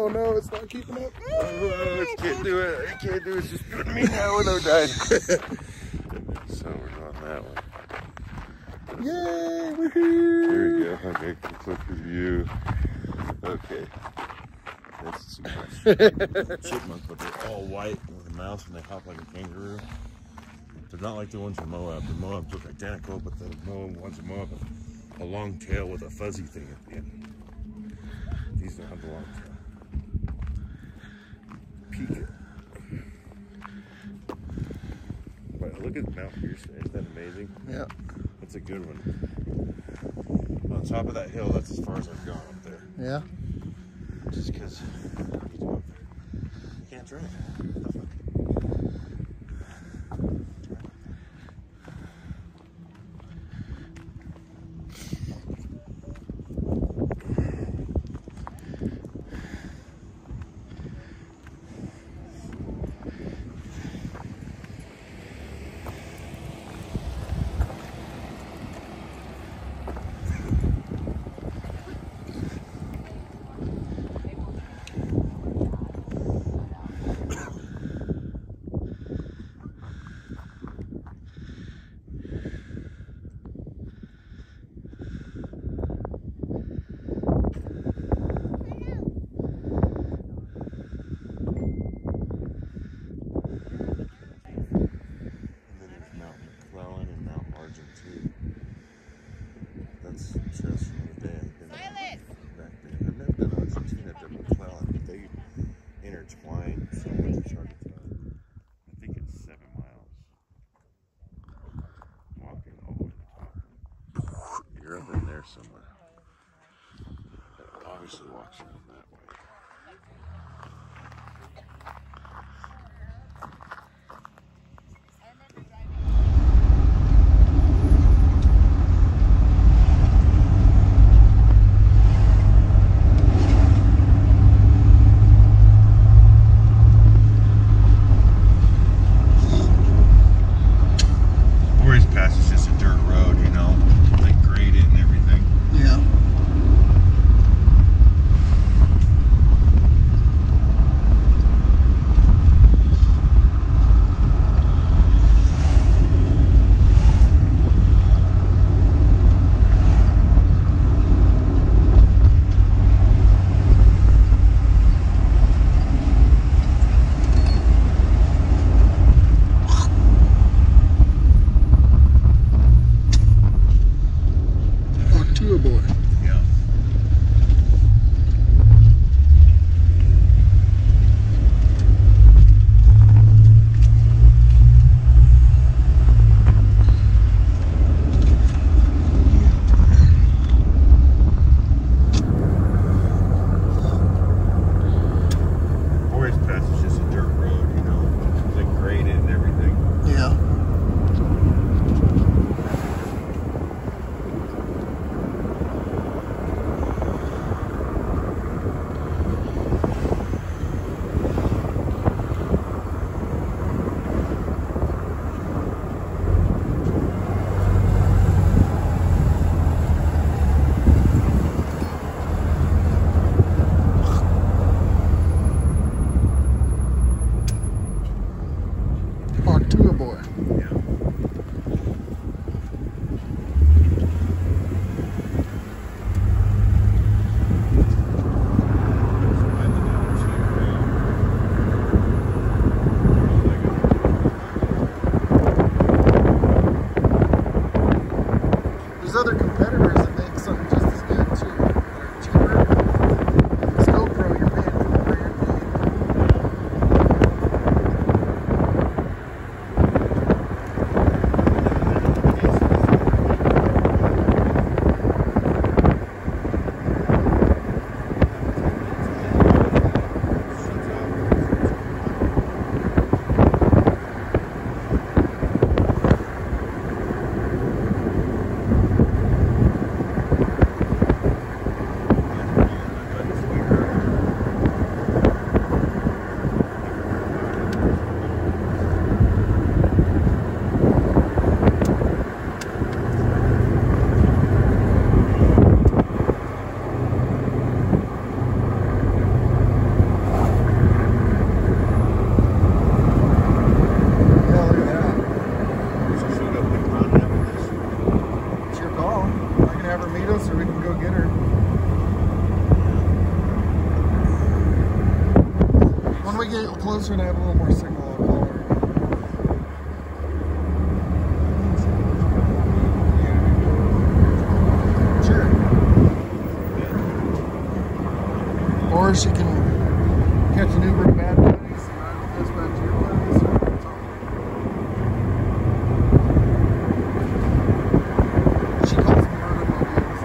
Oh no, it's not keeping up. Oh, I can't do it. I can't do it. It's just putting me down when I'm dying. So we're going that way. Yay, we're here. There we go. Okay, click review. Okay. That's too much. Chipmunk, but they're all white with a mouse and they hop like a kangaroo. They're not like the ones from Moab. The Moabs look identical, but the Moab ones in Moab have a long tail with a fuzzy thing at the end. These don't have the long tail. Peek it. But look at Mount Pearson. Isn't that amazing? Yeah. That's a good one. On top of that hill, that's as far as I've gone up there. Yeah. Just because you can't drive. Somewhere. It obviously walks around that way. Warriors Pass is just a dirt road, you know. They grade it and everything. Yeah. Boy. Yeah. Warriors Pass is just a dirt road, you know. They grade it and everything. Yeah. Tour boy. Yeah. There's other competitors that make something just as good too. They're cheaper. This GoPro, you're paying for the brand name. have her meet us, or we can go get her. When we get closer and I have a little more signal, I'll call her. Sure. Or she can catch an Uber to Bad Buddies and ride with us back to your place. She calls them murder mobiles.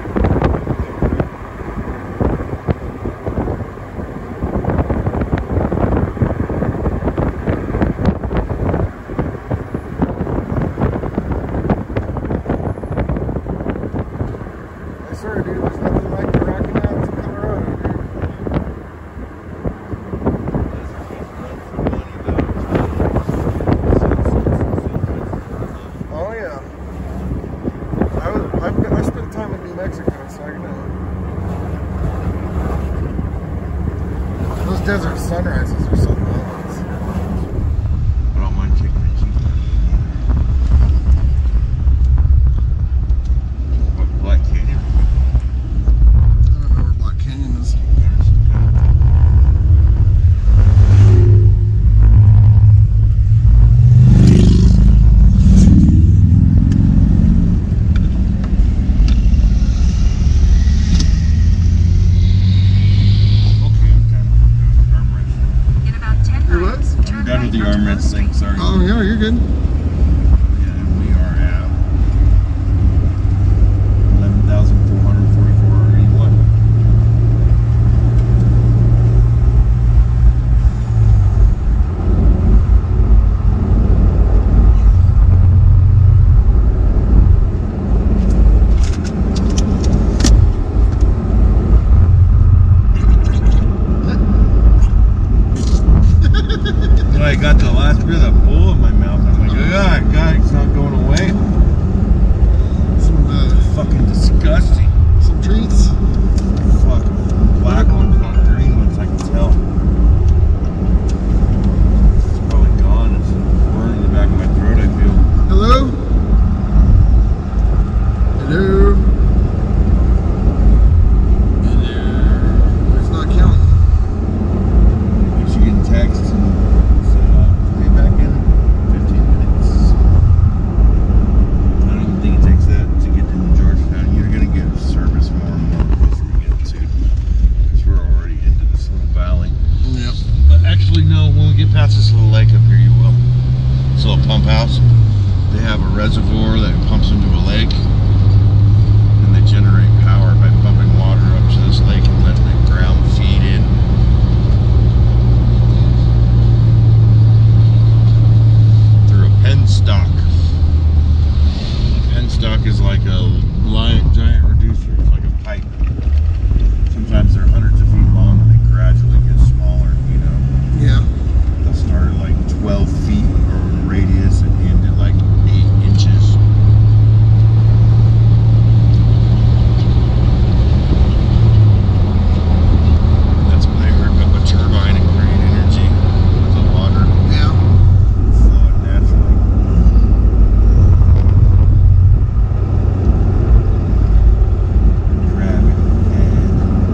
I swear, dude, there's nothing like the Rocky Mountains in Colorado, dude. Oh yeah. I was I've been, I spent time in New Mexico, so I know. Those desert sunrises are something else. I don't mind taking a Jeep. What, Black Canyon? I don't know where Black Canyon is. In about ten You're what? miles, turn I'm done with right the onto armrest Low thing, Street. sorry. Oh yeah, you're good. Yeah, and we are at eleven thousand four hundred forty-four or eighty-one. When I got the last bit of that bowl in my mouth, I'm like, oh God, it's not going away. Some uh, Fucking disgusting. some treats. Fuck. Black ones, not green ones, I can tell. It's probably gone. It's burning in the back of my throat, I feel. Hello? Hello? Hello? It's not counting. You should get a text and say, uh, be back in fifteen minutes. I don't even think it takes that to get into Georgetown. You're going to get service more and more the closer we get to. Because we're already into this little valley. Yep. But actually, no, when we get past this little lake up here, you will. This little pump house, they have a reservoir that pumps into a lake, and they generate power by pumping water up to this lake and letting the ground feed in. Through a penstock. A penstock is like a lion, giant reducer. It's like a pipe. Sometimes they're hundreds of feet long and they gradually get smaller, you know. Yeah. They'll start at like twelve feet or radius and end at like eight inches. That's when they hook up a turbine and create energy with the water. Yeah. Flow it naturally. Grab it and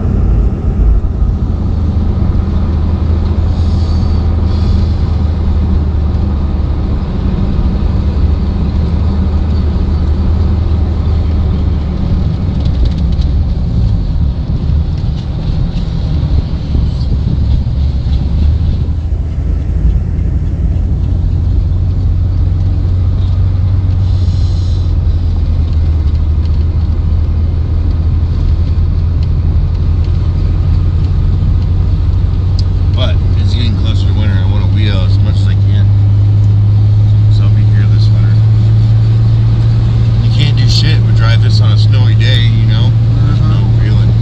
but it's getting closer to winter. I want to wheel as much as I can. So I'll be here this winter. You can't do shit but drive this on a snowy day, you know? There's no wheeling.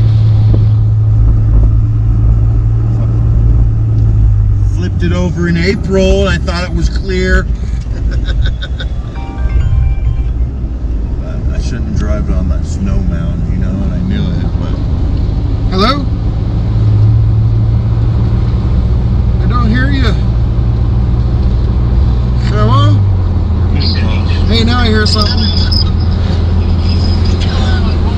Flipped it over in April and I thought it was clear. But I shouldn't drive it on that snow mound, you know, and I knew it, but Hello? I don't hear you. Hello? getting close. Hey, now I hear something.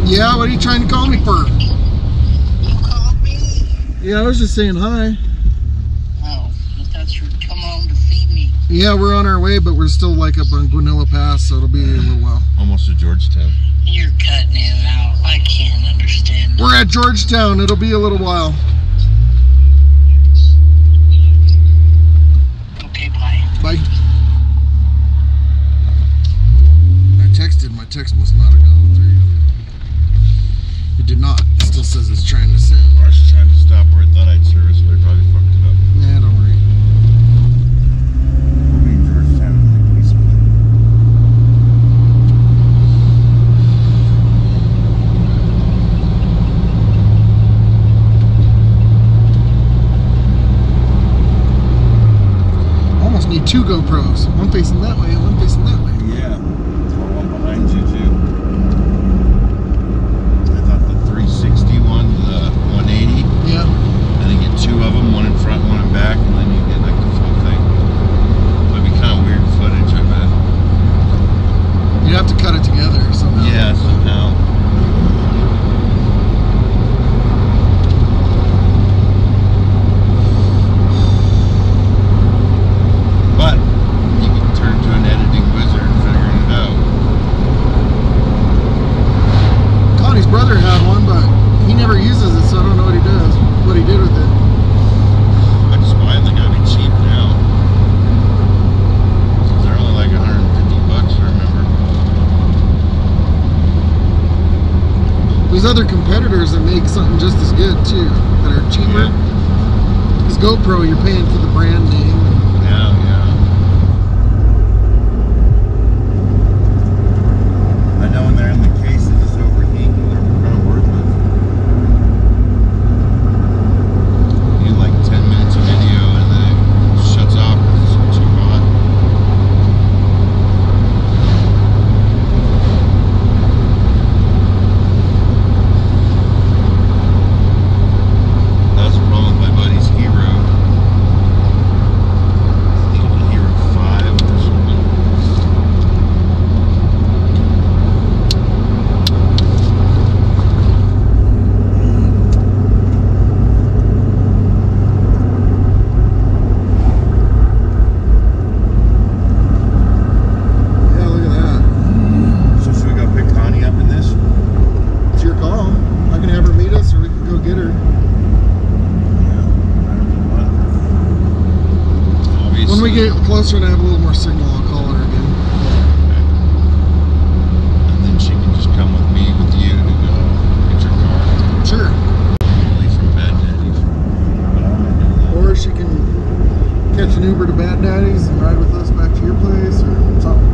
Yeah, what are you trying to call me for? You called me? Yeah, I was just saying hi. Oh, I thought you would come home to see me. Yeah, we're on our way, but we're still like up on Gunnella Pass, so it'll be a little while. Almost to Georgetown. You're cutting it out. I can't understand. We're at Georgetown. It'll be a little while. Okay, bye. Bye. I texted. My text must not have gone through. It did not. It still says it's trying to send. I was trying to stop where I thought I'd service, but I probably fucked it up. Nah, don't worry. We'll be in Georgetown in like a split. Almost need two GoPros. One facing that way and one facing that way. Yeah. Throw one behind you too. I thought the three sixty one, the one eighty. Yeah. And then get two of them, one in front, one in back, and then you get like the full thing. It'd be kind of weird footage, I bet. You'd have to cut it together somehow. Yeah, somehow. But you can turn to an editing wizard figuring it out. Connie's brother had one, but he never uses it, so I don't know what he does. What he did with it. I just buy them, they gotta be cheap now. They're only like a hundred fifty bucks, I remember. There's other competitors that make something just as good too, that are cheaper. Because GoPro, you're paying for the brand name. Yeah, yeah. I know when they're in the case, they just overheat and they're kind of worthless. You do like ten minutes of video and then it shuts off because it's too hot. That was the problem with my buddy's Hero. I think it was a Hero five or something. Yeah, look at that. So should we go pick Connie up in this? It's your call. I can have her meet us, or we can go get her. When we get closer and I have a little more signal, I'll call her again. And then she can just come with me, with you, to go get your car. Sure. Leave from Bad Daddy's. But I don't do that. Or she can catch an Uber to Bad Daddy's and ride with us back to your place, or something.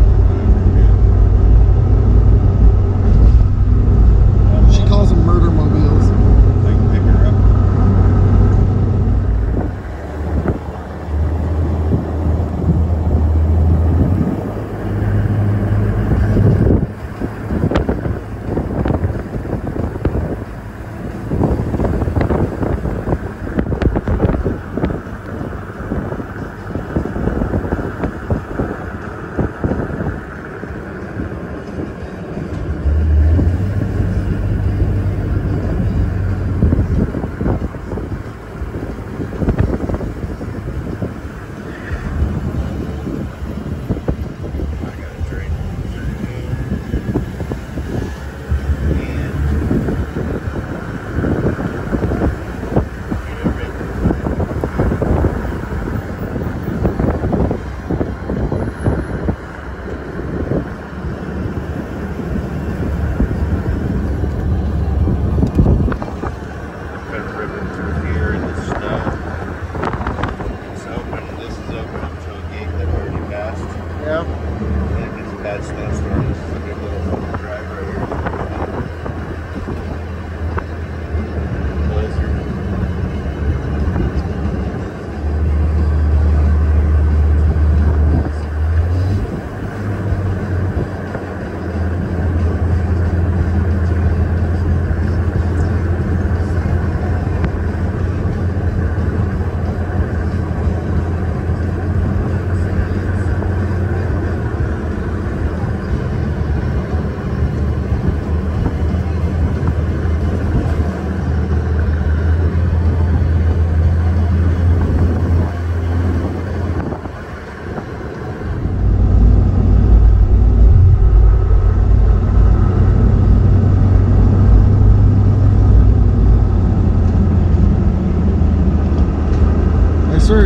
She calls them murder mobiles. I can pick her up.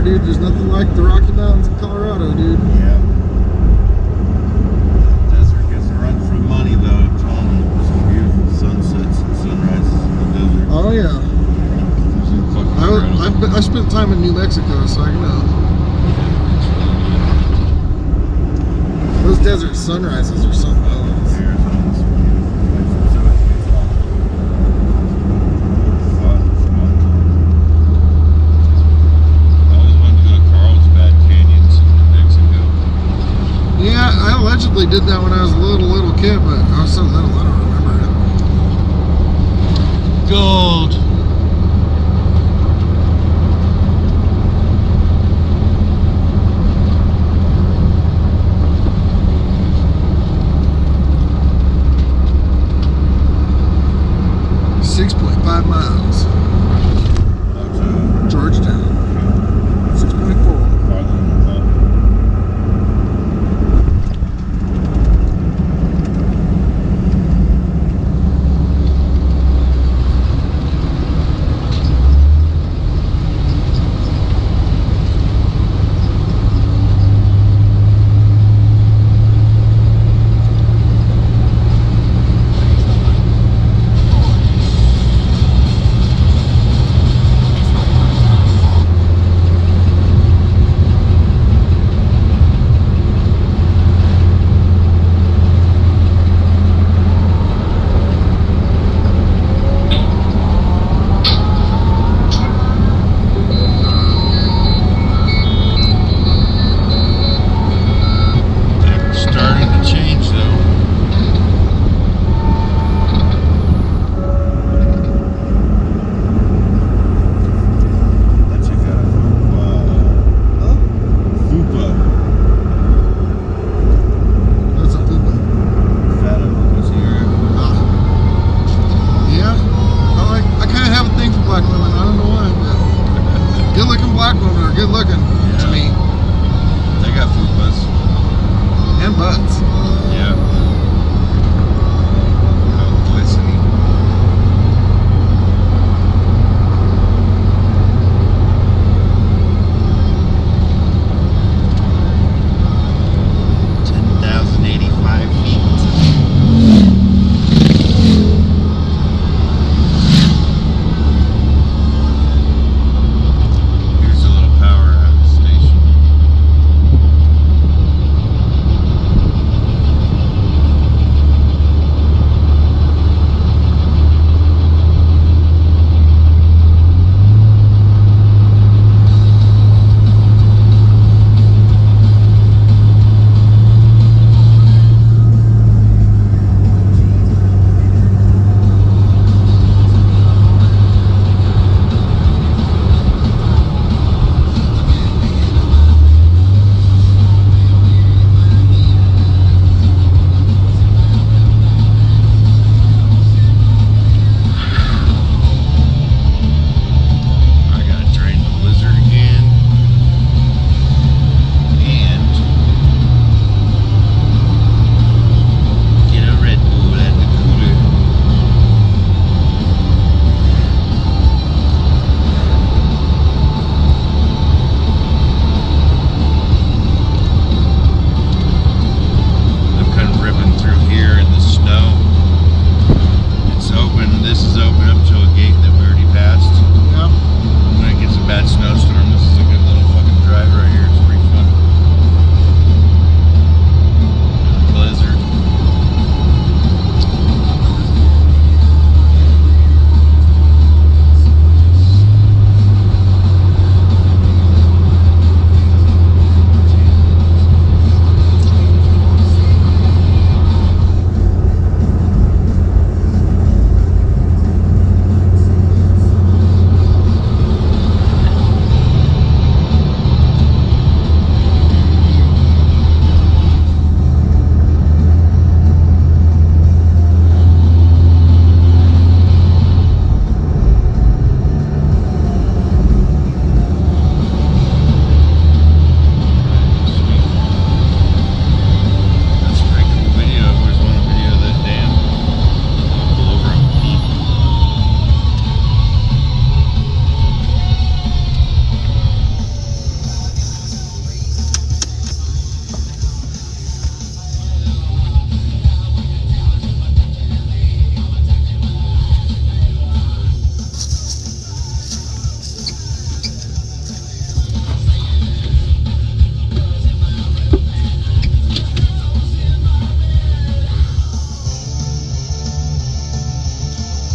dude. There's nothing like the Rocky Mountains of Colorado, dude. Yeah. The desert gets a run for the money, though. I'm telling you, some beautiful sunsets and sunrises in the desert. Oh yeah. I, I, I spent time in New Mexico, so I know. Those desert sunrises are something else. Yeah, I allegedly did that when I was a little, little kid, but I was so little, I don't remember it. Gold. six point five miles. Georgetown. six point four.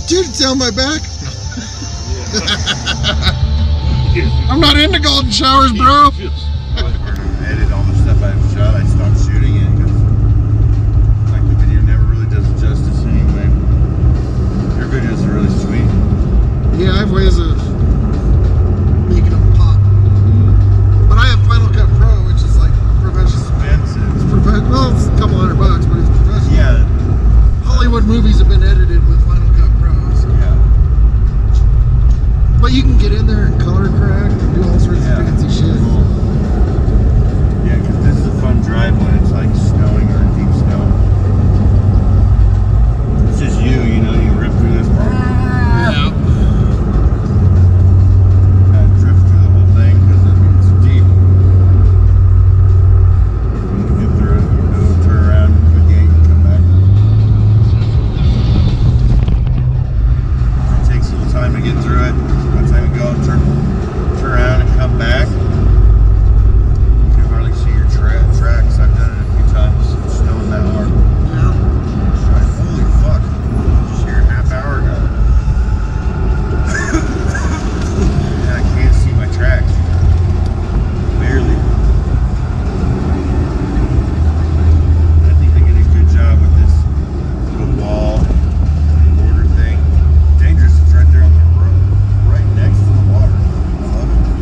Dude, it's down my back. I'm not into golden showers, bro. Edit all the stuff I've shot. I stopped shooting it because like the video never really does it justice anyway. Your videos are really sweet. Yeah, I have ways of making them pop. But I have Final Cut Pro, which is like professional. Expensive. It's prof- well, it's a couple hundred bucks, but it's professional. Yeah. Hollywood movies have been edited with Final Cut Pro. So. Yeah. But you can get in there and color correct and do all sorts Yeah. of fancy shit. Cool. Yeah, because this is a fun drive when it's like snowing or deep snow. It's just you, you know, you rip through this part. Yeah. Kind of drift through the whole thing because it's deep. You can get through it, you know, turn around to the gate and come back. It takes a little time to get through it. By the time you go and turn, turn around and come back, you can hardly see your tra tracks. I've done it a few times. It's snowing that hard. Yeah. Like, holy fuck. Just here a half hour ago. And I can't see my tracks. Barely. I think they did a good job with this little wall border thing. Dangerous, it's right there on the road, right next to the water. I love it.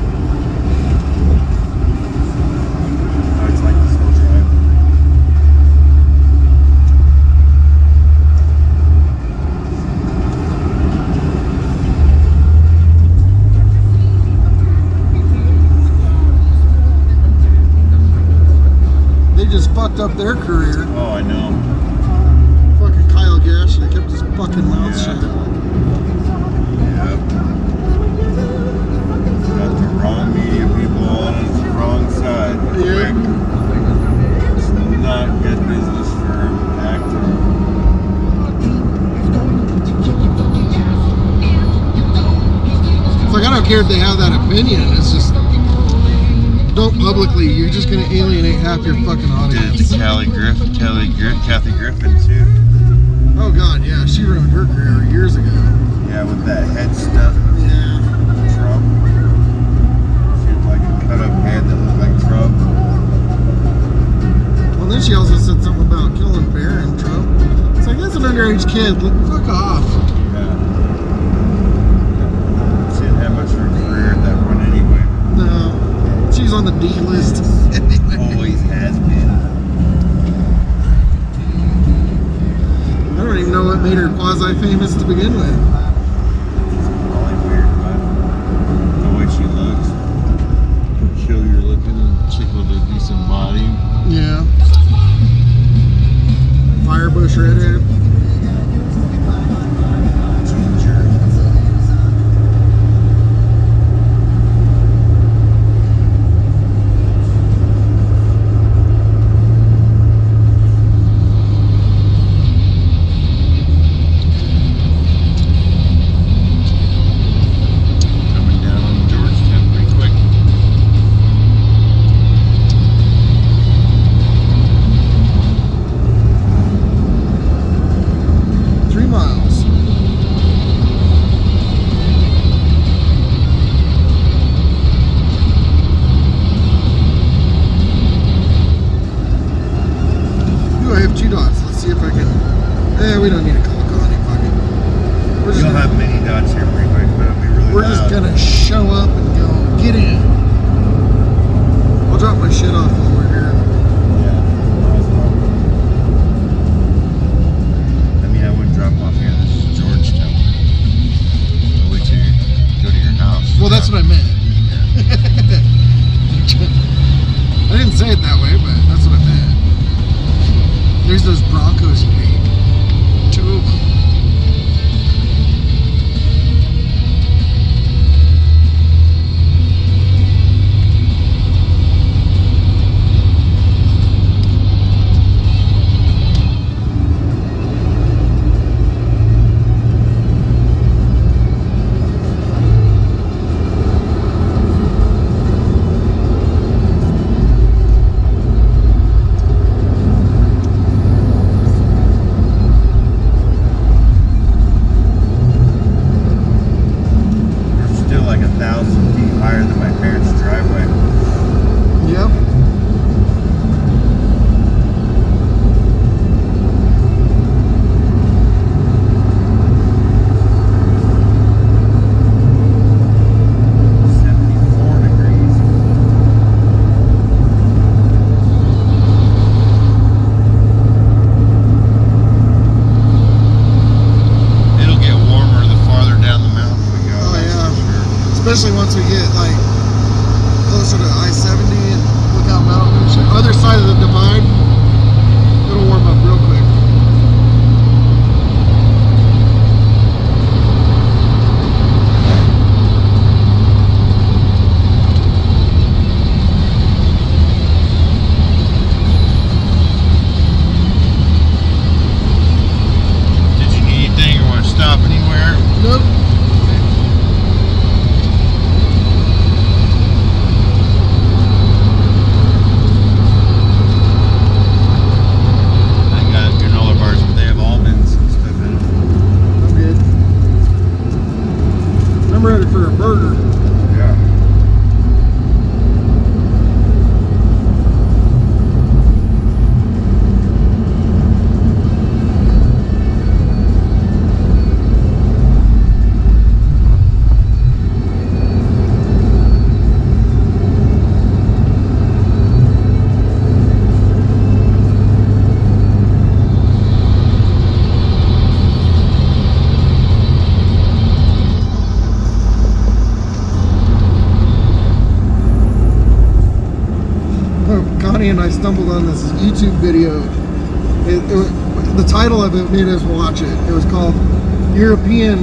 I always like this whole drive. They just fucked up their career. Oh, I know. Fucking Kyle Gash, and kept his fucking mouth Yeah. shut. Yep. Got the wrong media people on his wrong side. Yeah. Quick. It's not good business for an actor. It's like, I don't care if they have that opinion. It's just, don't publicly. You're just gonna alienate half your fucking Did it audience. to Callie Griffin, Kelly Griffin, Kathy Griffin too. Oh god, yeah, she ruined her career years ago. Yeah, with that head stuff with Yeah. Trump. She had like a cut up head that looked like Trump. Well, then she also said something about killing Barron Trump. It's like, that's an underage kid. Like, fuck off. Yeah. She didn't have much of a career at that point anyway. No, she's on the D list. Anyway. Always has been. I don't even know what made her quasi-famous to begin with. Probably weird, but the way she looks. Peculiar looking chick with a decent body. Yeah. Firebush redhead. Ginger. Coming down on Georgetown pretty quick. Three miles. Ooh, I have two dots. Let's see if I can. Eh, we don't need a call Connie. Fuck it. We're just, You'll have many dots here pretty quick, but it'll be really we're loud. just gonna show up and go, get in. I'll drop my shit off while we're here. Yeah, might as well. I mean, I wouldn't drop off here. This is Georgetown. I'll wait till you go to your house. Well, that's what I meant. I didn't say it that way, but that's what I meant. There's those Broncos you hate. Two of them. especially once we get like closer to I seventy and Lookout Mountain and shit. Other side of the divide, it'll warm up real quick. Nope. I got granola bars, but they have almonds and stuff in them. I'm good. I'm ready for a burger. Yeah. Connie and I stumbled on this YouTube video. It, it was, the title of it made us watch it. It was called European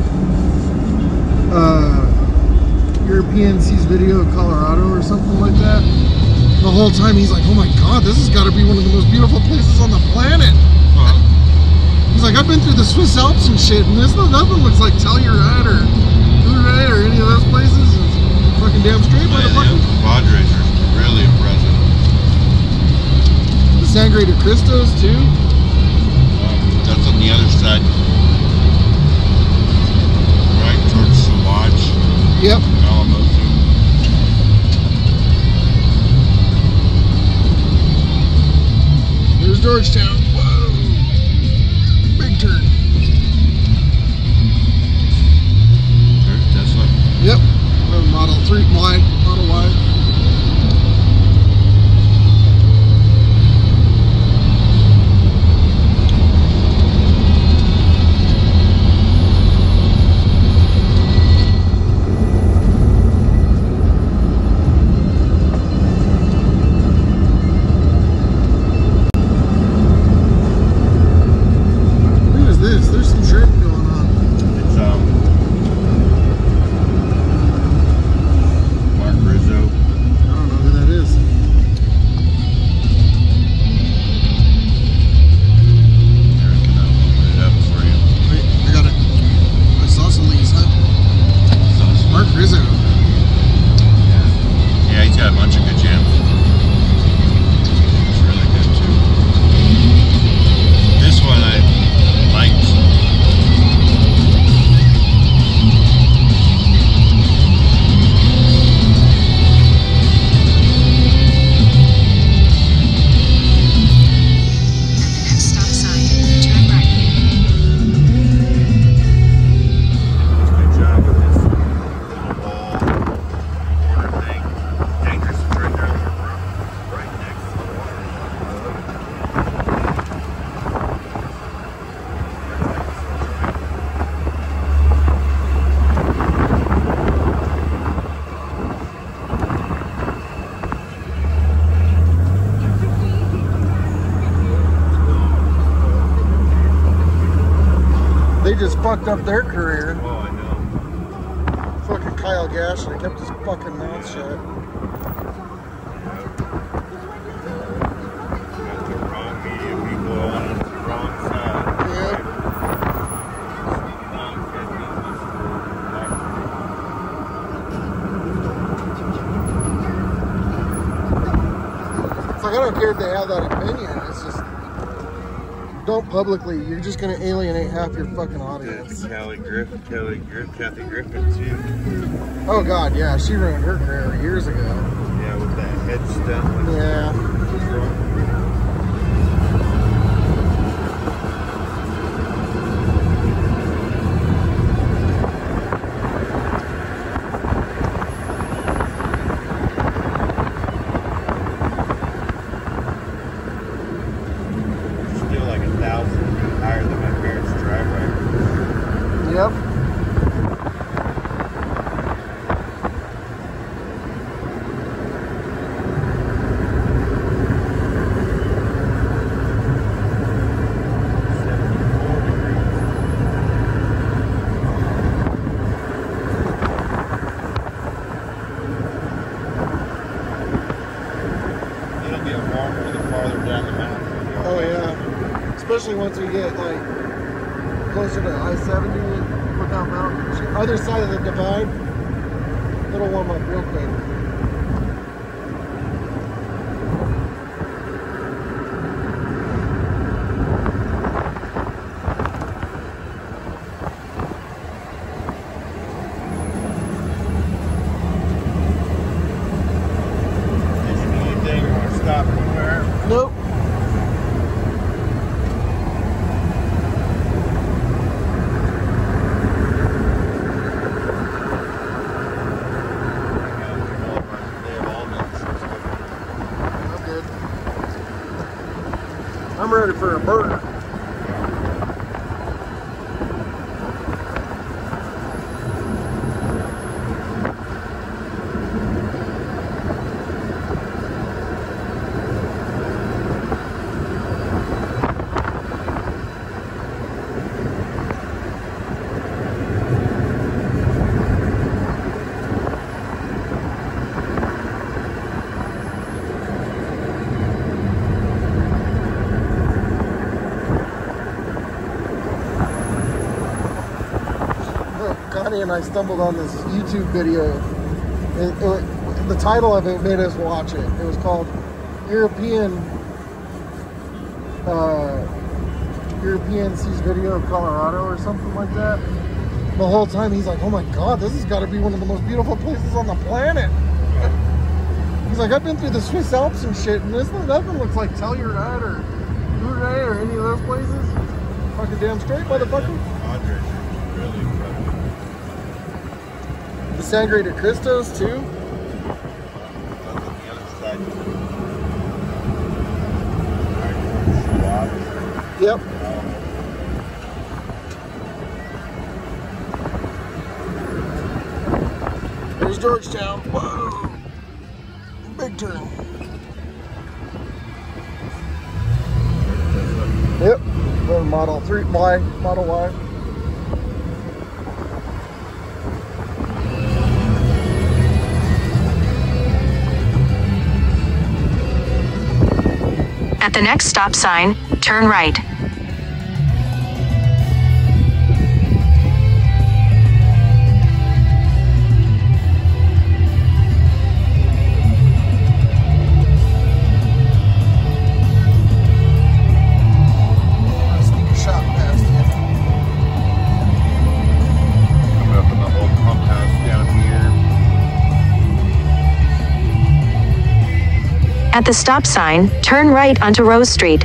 uh, European sees video of Colorado or something like that. The whole time he's like, oh my god, this has got to be one of the most beautiful places on the planet. Well, He's like, I've been through the Swiss Alps and shit, and this nothing looks like Telluride or Telluride or any of those places. It's fucking damn straight, man, motherfucker. the Padres are really impressive. Sangre de Cristos too. Um, that's on the other side. Right towards Salage. Yep. Alamosa. There's Georgetown. Whoa. Big turn. There's Tesla. Yep. Oh, Model three Y. Model Y. There's some shrimp going on. It's um Mark Rizzo. I don't know who that is. Here, I can uh, open it up for you. Wait, I got it. I saw some leaves, huh? Sauce. Mark Rizzo. Yeah. Yeah, he's got a bunch of good jams. It's really good too. This one I liked. They just fucked up their career. Oh, I know. Fucking Kyle Gash should have kept his fucking mouth shut. Got the wrong media people on the wrong side. Yep. It's like, I don't care if they have that opinion. It's just, don't publicly. You're just gonna alienate half your fucking audience. It's Kelly Griffin, Kelly Griffin, Kathy Griffin too. Oh god, yeah, she ruined her career years ago. Yeah, with that head stunt. Yeah. Still like a thousand feet higher than my parents' driveway. Yep. especially once we get like closer to I seventy, Lookout Mountain, other side of the divide. It'll warm up real quick. Nope. I'm good. I'm ready for a burger. And I stumbled on this YouTube video. It, it, the title of it made us watch it. It was called European uh, European sees video of Colorado or something like that. The whole time he's like, "Oh my God, this has got to be one of the most beautiful places on the planet." He's like, "I've been through the Swiss Alps and shit, and this nothing looks like Telluride or Uray or any of those places." Fucking damn straight, motherfucker. The Sangre de Cristos too. Yep. There's Georgetown. Whoa. Big turn. Yep. Model three Y. Model Y. At the next stop sign, turn right. Sneak a shot past him. Coming up in the old pump house down here. At the stop sign, turn right onto Rose Street.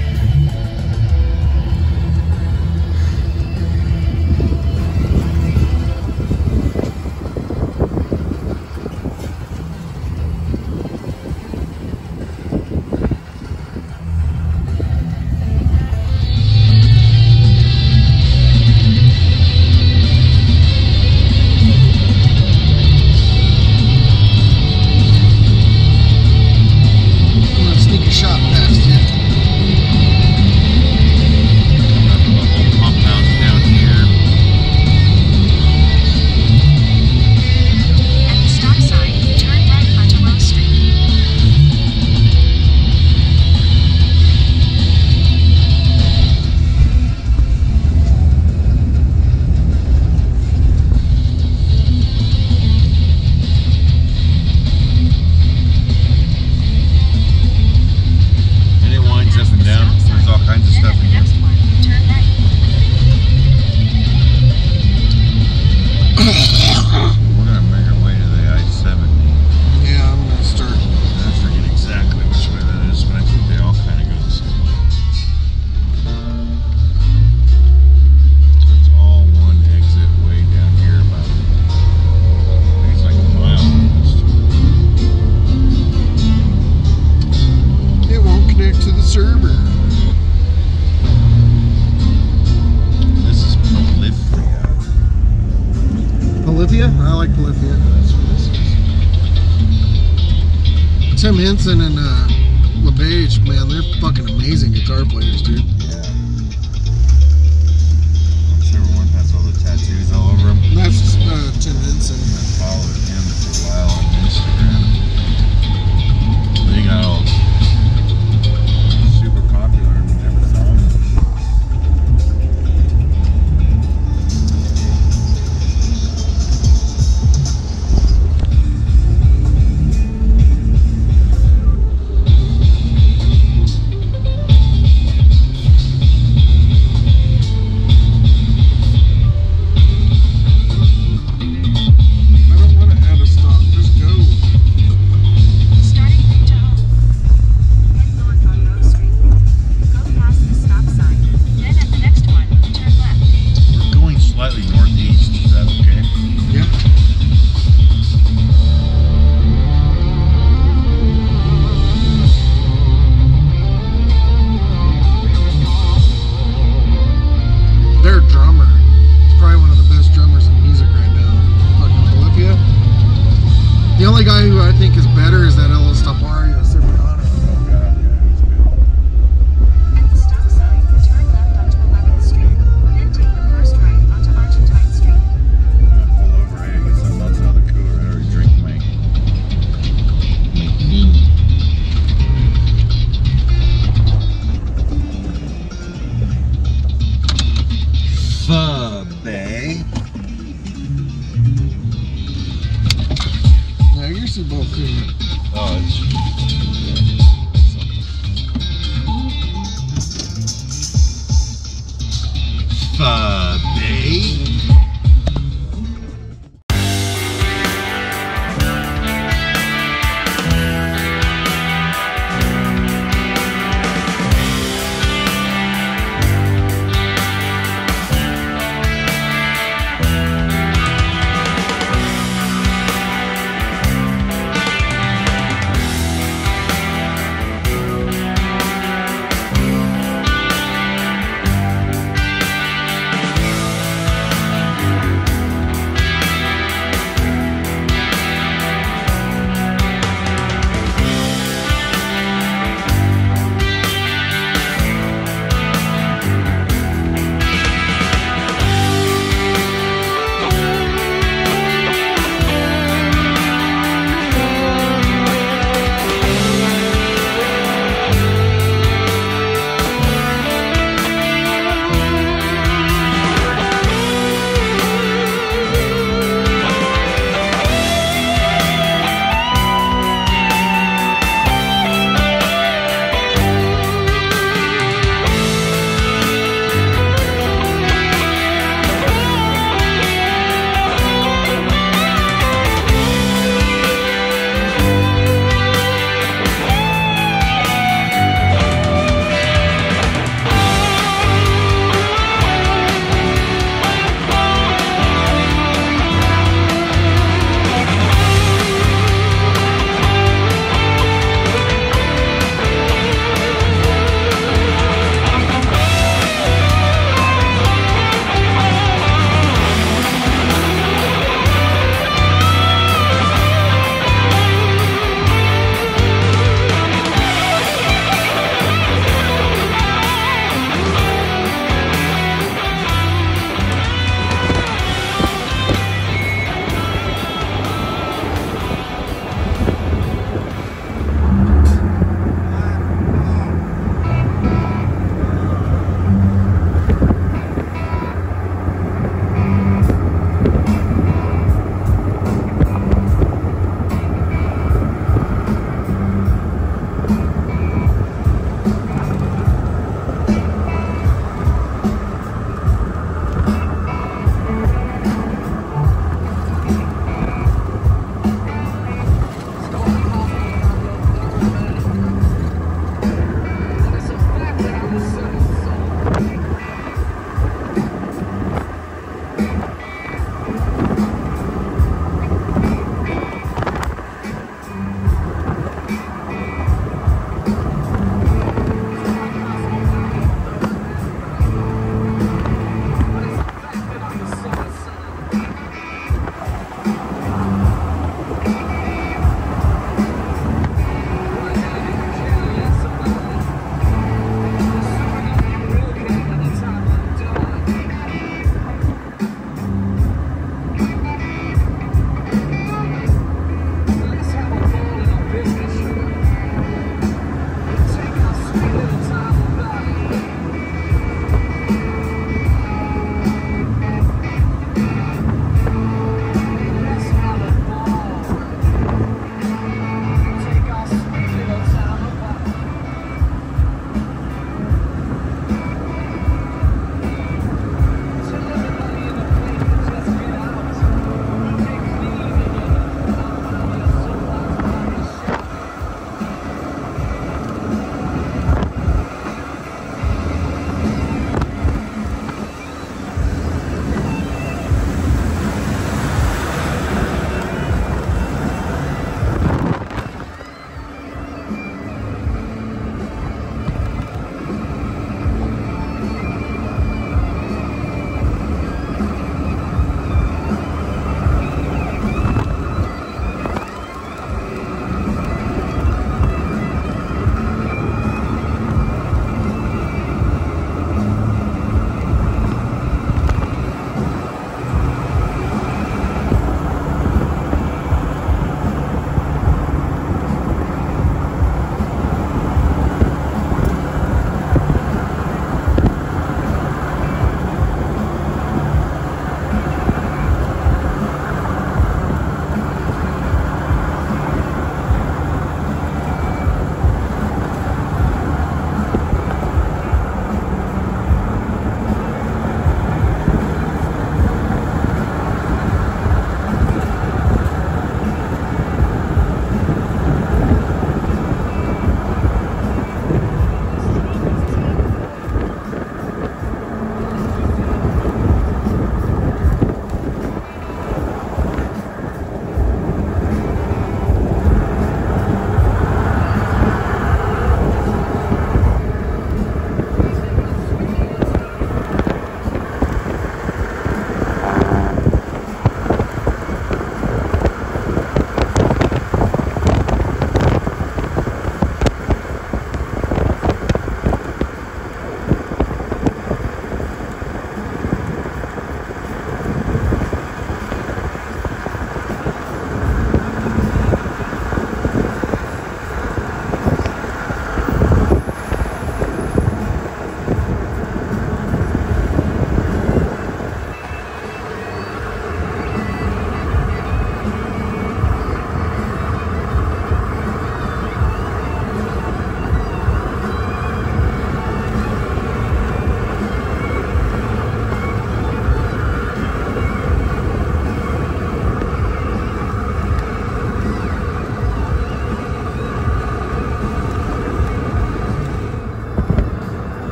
Tim Henson and uh, LeBage, man, they're fucking amazing guitar players, dude. Yeah. I'm sure one has all the tattoos all over him. That's uh, Tim Henson. I followed him for a while on Instagram. He got all super popular and never saw him. Super Bowl cream. Oh, it's